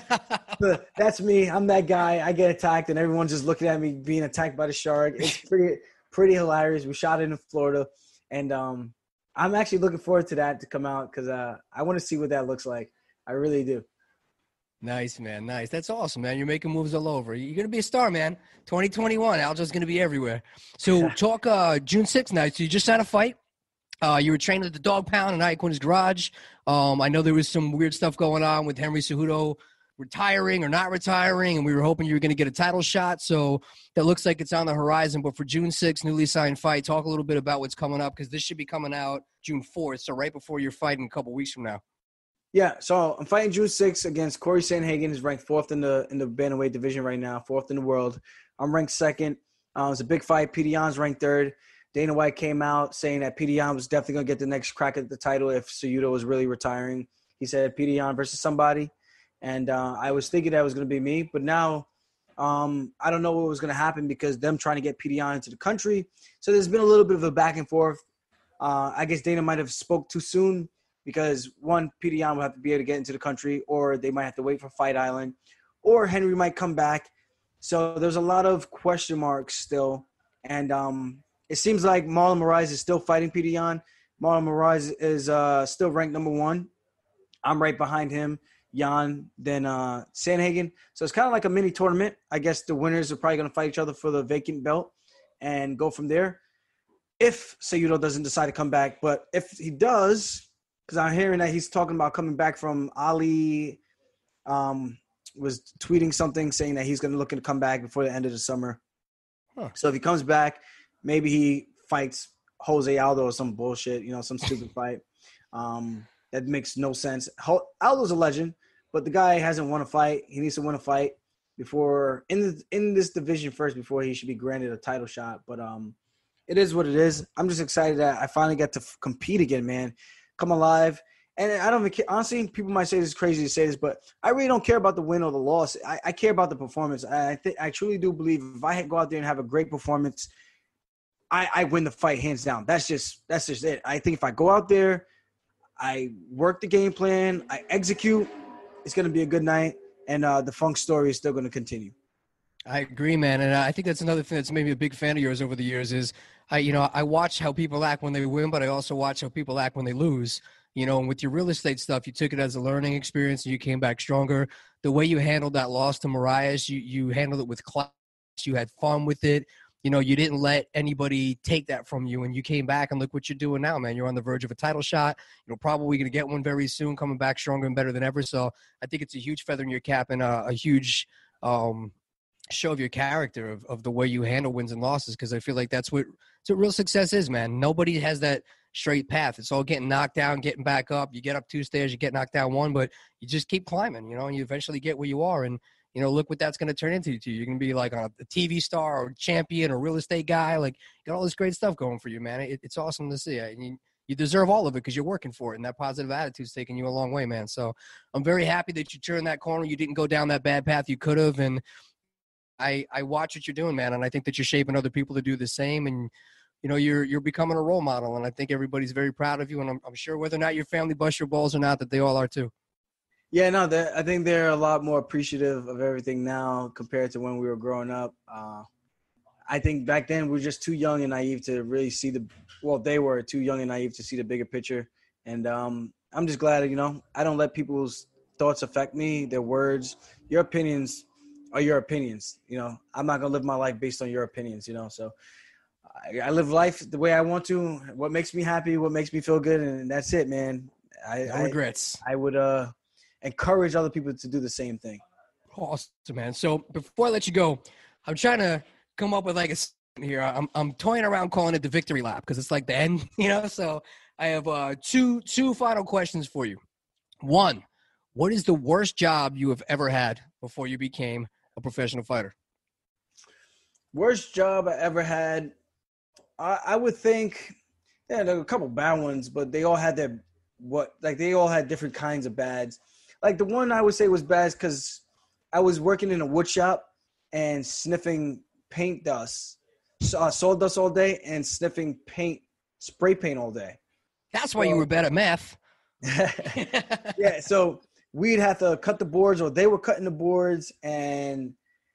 That's me. I'm that guy. I get attacked, and everyone's just looking at me being attacked by the shark. It's pretty, pretty hilarious. We shot it in Florida, and um, I'm actually looking forward to that to come out because uh, I want to see what that looks like. I really do. Nice, man. Nice. That's awesome, man. You're making moves all over. You're going to be a star, man. twenty twenty-one, Aljo's going to be everywhere. So talk uh, June sixth night. So you just had a fight. Uh, you were trained at the Dog Pound in Iaquin's garage. Um, I know there was some weird stuff going on with Henry Cejudo retiring or not retiring, and we were hoping you were going to get a title shot. So that looks like it's on the horizon. But for June sixth, newly signed fight, talk a little bit about what's coming up because this should be coming out June fourth, so right before your fight in a couple weeks from now. Yeah, so I'm fighting June sixth against Corey Sandhagen. He's ranked fourth in the in the bantamweight division right now, fourth in the world. I'm ranked second. Uh, it's a big fight. Petr Yan's ranked third. Dana White came out saying that Petr Yan was definitely going to get the next crack at the title if Cejudo was really retiring. He said Petr Yan versus somebody. And uh, I was thinking that was going to be me. But now um, I don't know what was going to happen because them trying to get Petr Yan into the country. So there's been a little bit of a back and forth. Uh, I guess Dana might have spoke too soon because, one, Petr Yan will have to be able to get into the country, or they might have to wait for Fight Island, or Henry might come back. So there's a lot of question marks still. And um, – it seems like Marlon Moraes is still fighting Petr Yan. Marlon Moraes is uh, still ranked number one. I'm right behind him, Yan, then uh, Sandhagen. So it's kind of like a mini tournament. I guess the winners are probably going to fight each other for the vacant belt and go from there. If Cejudo doesn't decide to come back. But if he does, because I'm hearing that he's talking about coming back from Ali, um, was tweeting something saying that he's going to look to come back before the end of the summer. Huh. So if he comes back, maybe he fights Jose Aldo or some bullshit, you know, some stupid fight. Um, that makes no sense. Aldo's a legend, but the guy hasn't won a fight. He needs to win a fight before in the, in this division first before he should be granted a title shot. But um, it is what it is. I'm just excited that I finally get to f- compete again, man. Come alive. And I don't even care. Honestly, people might say this is crazy to say this, but I really don't care about the win or the loss. I, I care about the performance. I think I truly do believe if I go out there and have a great performance, I, I win the fight hands down. That's just that's just it. I think if I go out there, I work the game plan. I execute. It's going to be a good night. And uh, the Funk story is still going to continue. I agree, man. And I think that's another thing that's made me a big fan of yours over the years is I, you know, I watch how people act when they win, but I also watch how people act when they lose. You know, and with your real estate stuff, you took it as a learning experience and you came back stronger. The way you handled that loss to Marias, you, you handled it with class. You had fun with it. You know, you didn't let anybody take that from you, and you came back and look what you're doing now, man. You're on the verge of a title shot. You're probably going to get one very soon, coming back stronger and better than ever. So I think it's a huge feather in your cap and a, a huge um, show of your character of, of the way you handle wins and losses, because I feel like that's what, that's what real success is, man. Nobody has that straight path. It's all getting knocked down, getting back up. You get up two stairs, you get knocked down one, but you just keep climbing, you know, and you eventually get where you are. And you know, look what that's going to turn into to you. You're going to be like a, a T V star or champion or real estate guy. Like, you got all this great stuff going for you, man. It, it's awesome to see. And you, you deserve all of it because you're working for it, and that positive attitude's taking you a long way, man. So I'm very happy that you turned that corner. You didn't go down that bad path you could have. And I, I watch what you're doing, man, and I think that you're shaping other people to do the same. And, you know, you're you're becoming a role model, and I think everybody's very proud of you. And I'm, I'm sure whether or not your family busts your balls or not, that they all are too. Yeah, no, I think they're a lot more appreciative of everything now compared to when we were growing up. Uh, I think back then we were just too young and naive to really see the – well, they were too young and naive to see the bigger picture. And um, I'm just glad, you know, I don't let people's thoughts affect me, their words. Your opinions are your opinions, you know. I'm not going to live my life based on your opinions, you know. So I, I live life the way I want to, what makes me happy, what makes me feel good, and that's it, man. I, No regrets. I, I would uh, – encourage other people to do the same thing. Awesome, man. So before I let you go, I'm trying to come up with like a here. I'm I'm toying around calling it the victory lap because it's like the end, you know. So I have uh, two two final questions for you. One, what is the worst job you have ever had before you became a professional fighter? Worst job I ever had, I, I would think. Yeah, there were a couple bad ones, but they all had their what like they all had different kinds of bads. Like the one I would say was bad because I was working in a wood shop and sniffing paint dust, uh, sawdust all day, and sniffing paint, spray paint all day. That's why so, you were bad at math. Yeah, so we'd have to cut the boards, or they were cutting the boards, and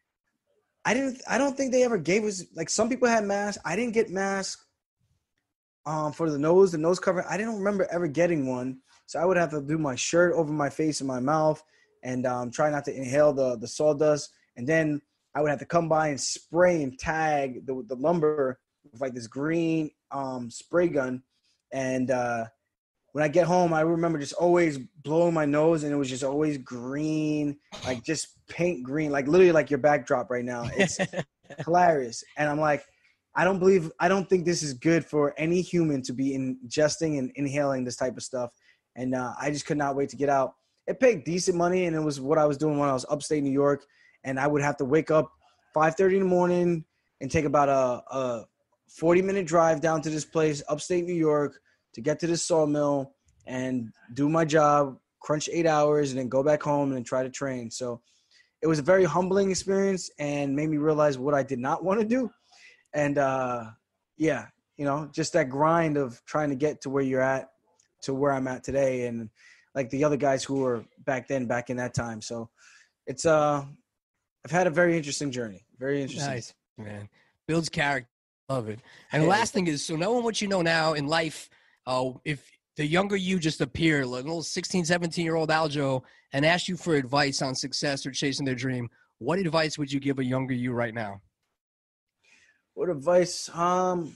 I didn't. I don't think they ever gave us like some people had masks. I didn't get masks um, for the nose, the nose cover. I didn't remember ever getting one. So I would have to do my shirt over my face and my mouth and um, try not to inhale the, the sawdust. And then I would have to come by and spray and tag the, the lumber with like this green um, spray gun. And uh, when I get home, I remember just always blowing my nose, and it was just always green, like just paint green, like literally like your backdrop right now. It's hilarious. And I'm like, I don't believe, I don't think this is good for any human to be ingesting and inhaling this type of stuff. And uh, I just could not wait to get out. It paid decent money, and it was what I was doing when I was upstate New York. And I would have to wake up five thirty in the morning and take about a, a forty-minute drive down to this place, upstate New York, to get to this sawmill and do my job, crunch eight hours, and then go back home and try to train. So it was a very humbling experience and made me realize what I did not want to do. And, uh, yeah, you know, just that grind of trying to get to where you're at, to where I'm at today, and like the other guys who were back then, back in that time. So it's uh, I've had a very interesting journey. Very interesting. Nice, man. Builds character. Love it. And the last thing is, so knowing what you know now in life, uh, if the younger you just appear, like a little sixteen, seventeen-year-old Aljo, and asked you for advice on success or chasing their dream, what advice would you give a younger you right now? What advice? Um,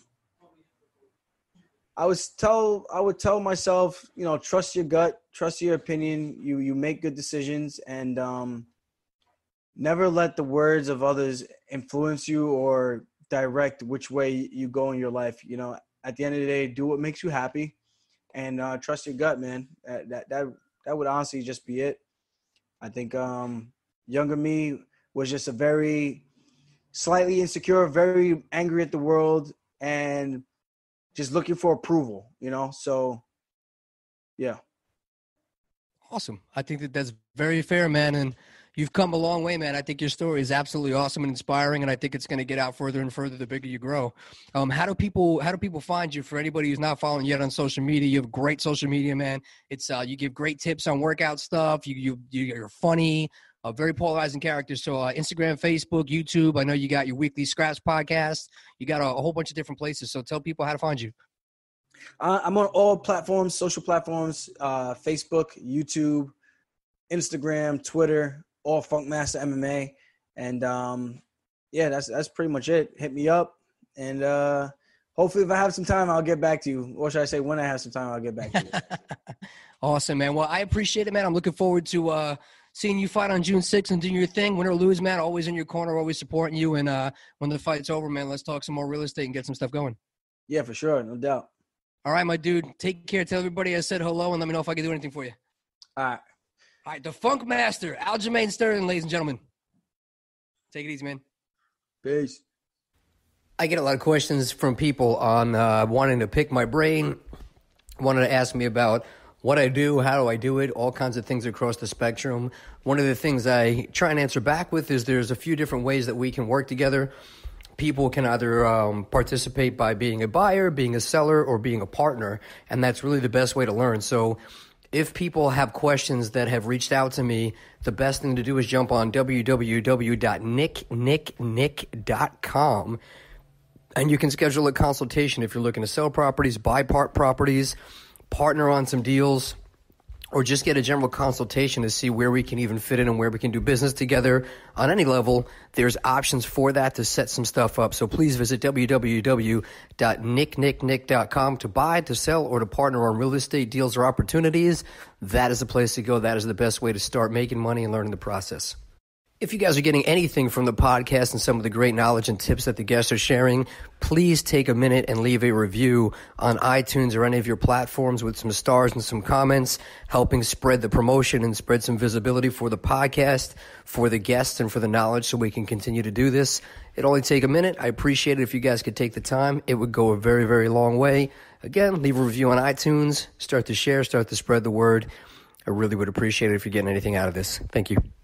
I was tell I would tell myself, you know, trust your gut, trust your opinion. You you make good decisions, and um, never let the words of others influence you or direct which way you go in your life. You know, at the end of the day, do what makes you happy, and uh, trust your gut, man. That that that that would honestly just be it. I think um, younger me was just a very slightly insecure, very angry at the world, and just looking for approval, you know? So, yeah. Awesome. I think that that's very fair, man. And, You've come a long way, man. I think your story is absolutely awesome and inspiring, and I think it's going to get out further and further the bigger you grow. Um, how do people how do people find you? For anybody who's not following you yet on social media, you have great social media, man. It's uh, you give great tips on workout stuff. You you you're funny, a very polarizing character. So uh, Instagram, Facebook, YouTube. I know you got your weekly Scraps podcast. You got a, a whole bunch of different places. So tell people how to find you. Uh, I'm on all platforms, social platforms: uh, Facebook, YouTube, Instagram, Twitter. All Funkmaster M M A, and um, yeah, that's that's pretty much it. Hit me up, and uh, hopefully, if I have some time, I'll get back to you. Or should I say, when I have some time, I'll get back to you. Awesome, man. Well, I appreciate it, man. I'm looking forward to uh, seeing you fight on June sixth and doing your thing. Win or lose, man, always in your corner, always supporting you. And uh, when the fight's over, man, let's talk some more real estate and get some stuff going. Yeah, for sure, no doubt. All right, my dude. Take care. Tell everybody I said hello, and let me know if I can do anything for you. All right. All right, the Funkmaster, Aljamain Sterling, ladies and gentlemen. Take it easy, man. Peace. I get a lot of questions from people on uh, wanting to pick my brain, wanting to ask me about what I do, how do I do it, all kinds of things across the spectrum. One of the things I try and answer back with is there's a few different ways that we can work together. People can either um, participate by being a buyer, being a seller, or being a partner, and that's really the best way to learn. So if people have questions that have reached out to me, the best thing to do is jump on w w w dot nick nick nick dot com, and you can schedule a consultation if you're looking to sell properties, buy part properties, partner on some deals, or just get a general consultation to see where we can even fit in and where we can do business together on any level. There's options for that to set some stuff up. So please visit w w w dot nick nick nick dot com to buy, to sell, or to partner on real estate deals or opportunities. That is the place to go. That is the best way to start making money and learning the process. If you guys are getting anything from the podcast and some of the great knowledge and tips that the guests are sharing, please take a minute and leave a review on iTunes or any of your platforms with some stars and some comments, helping spread the promotion and spread some visibility for the podcast, for the guests, and for the knowledge so we can continue to do this. It'll only take a minute. I appreciate it if you guys could take the time. It would go a very, very long way. Again, leave a review on iTunes, start to share, start to spread the word. I really would appreciate it if you're getting anything out of this. Thank you.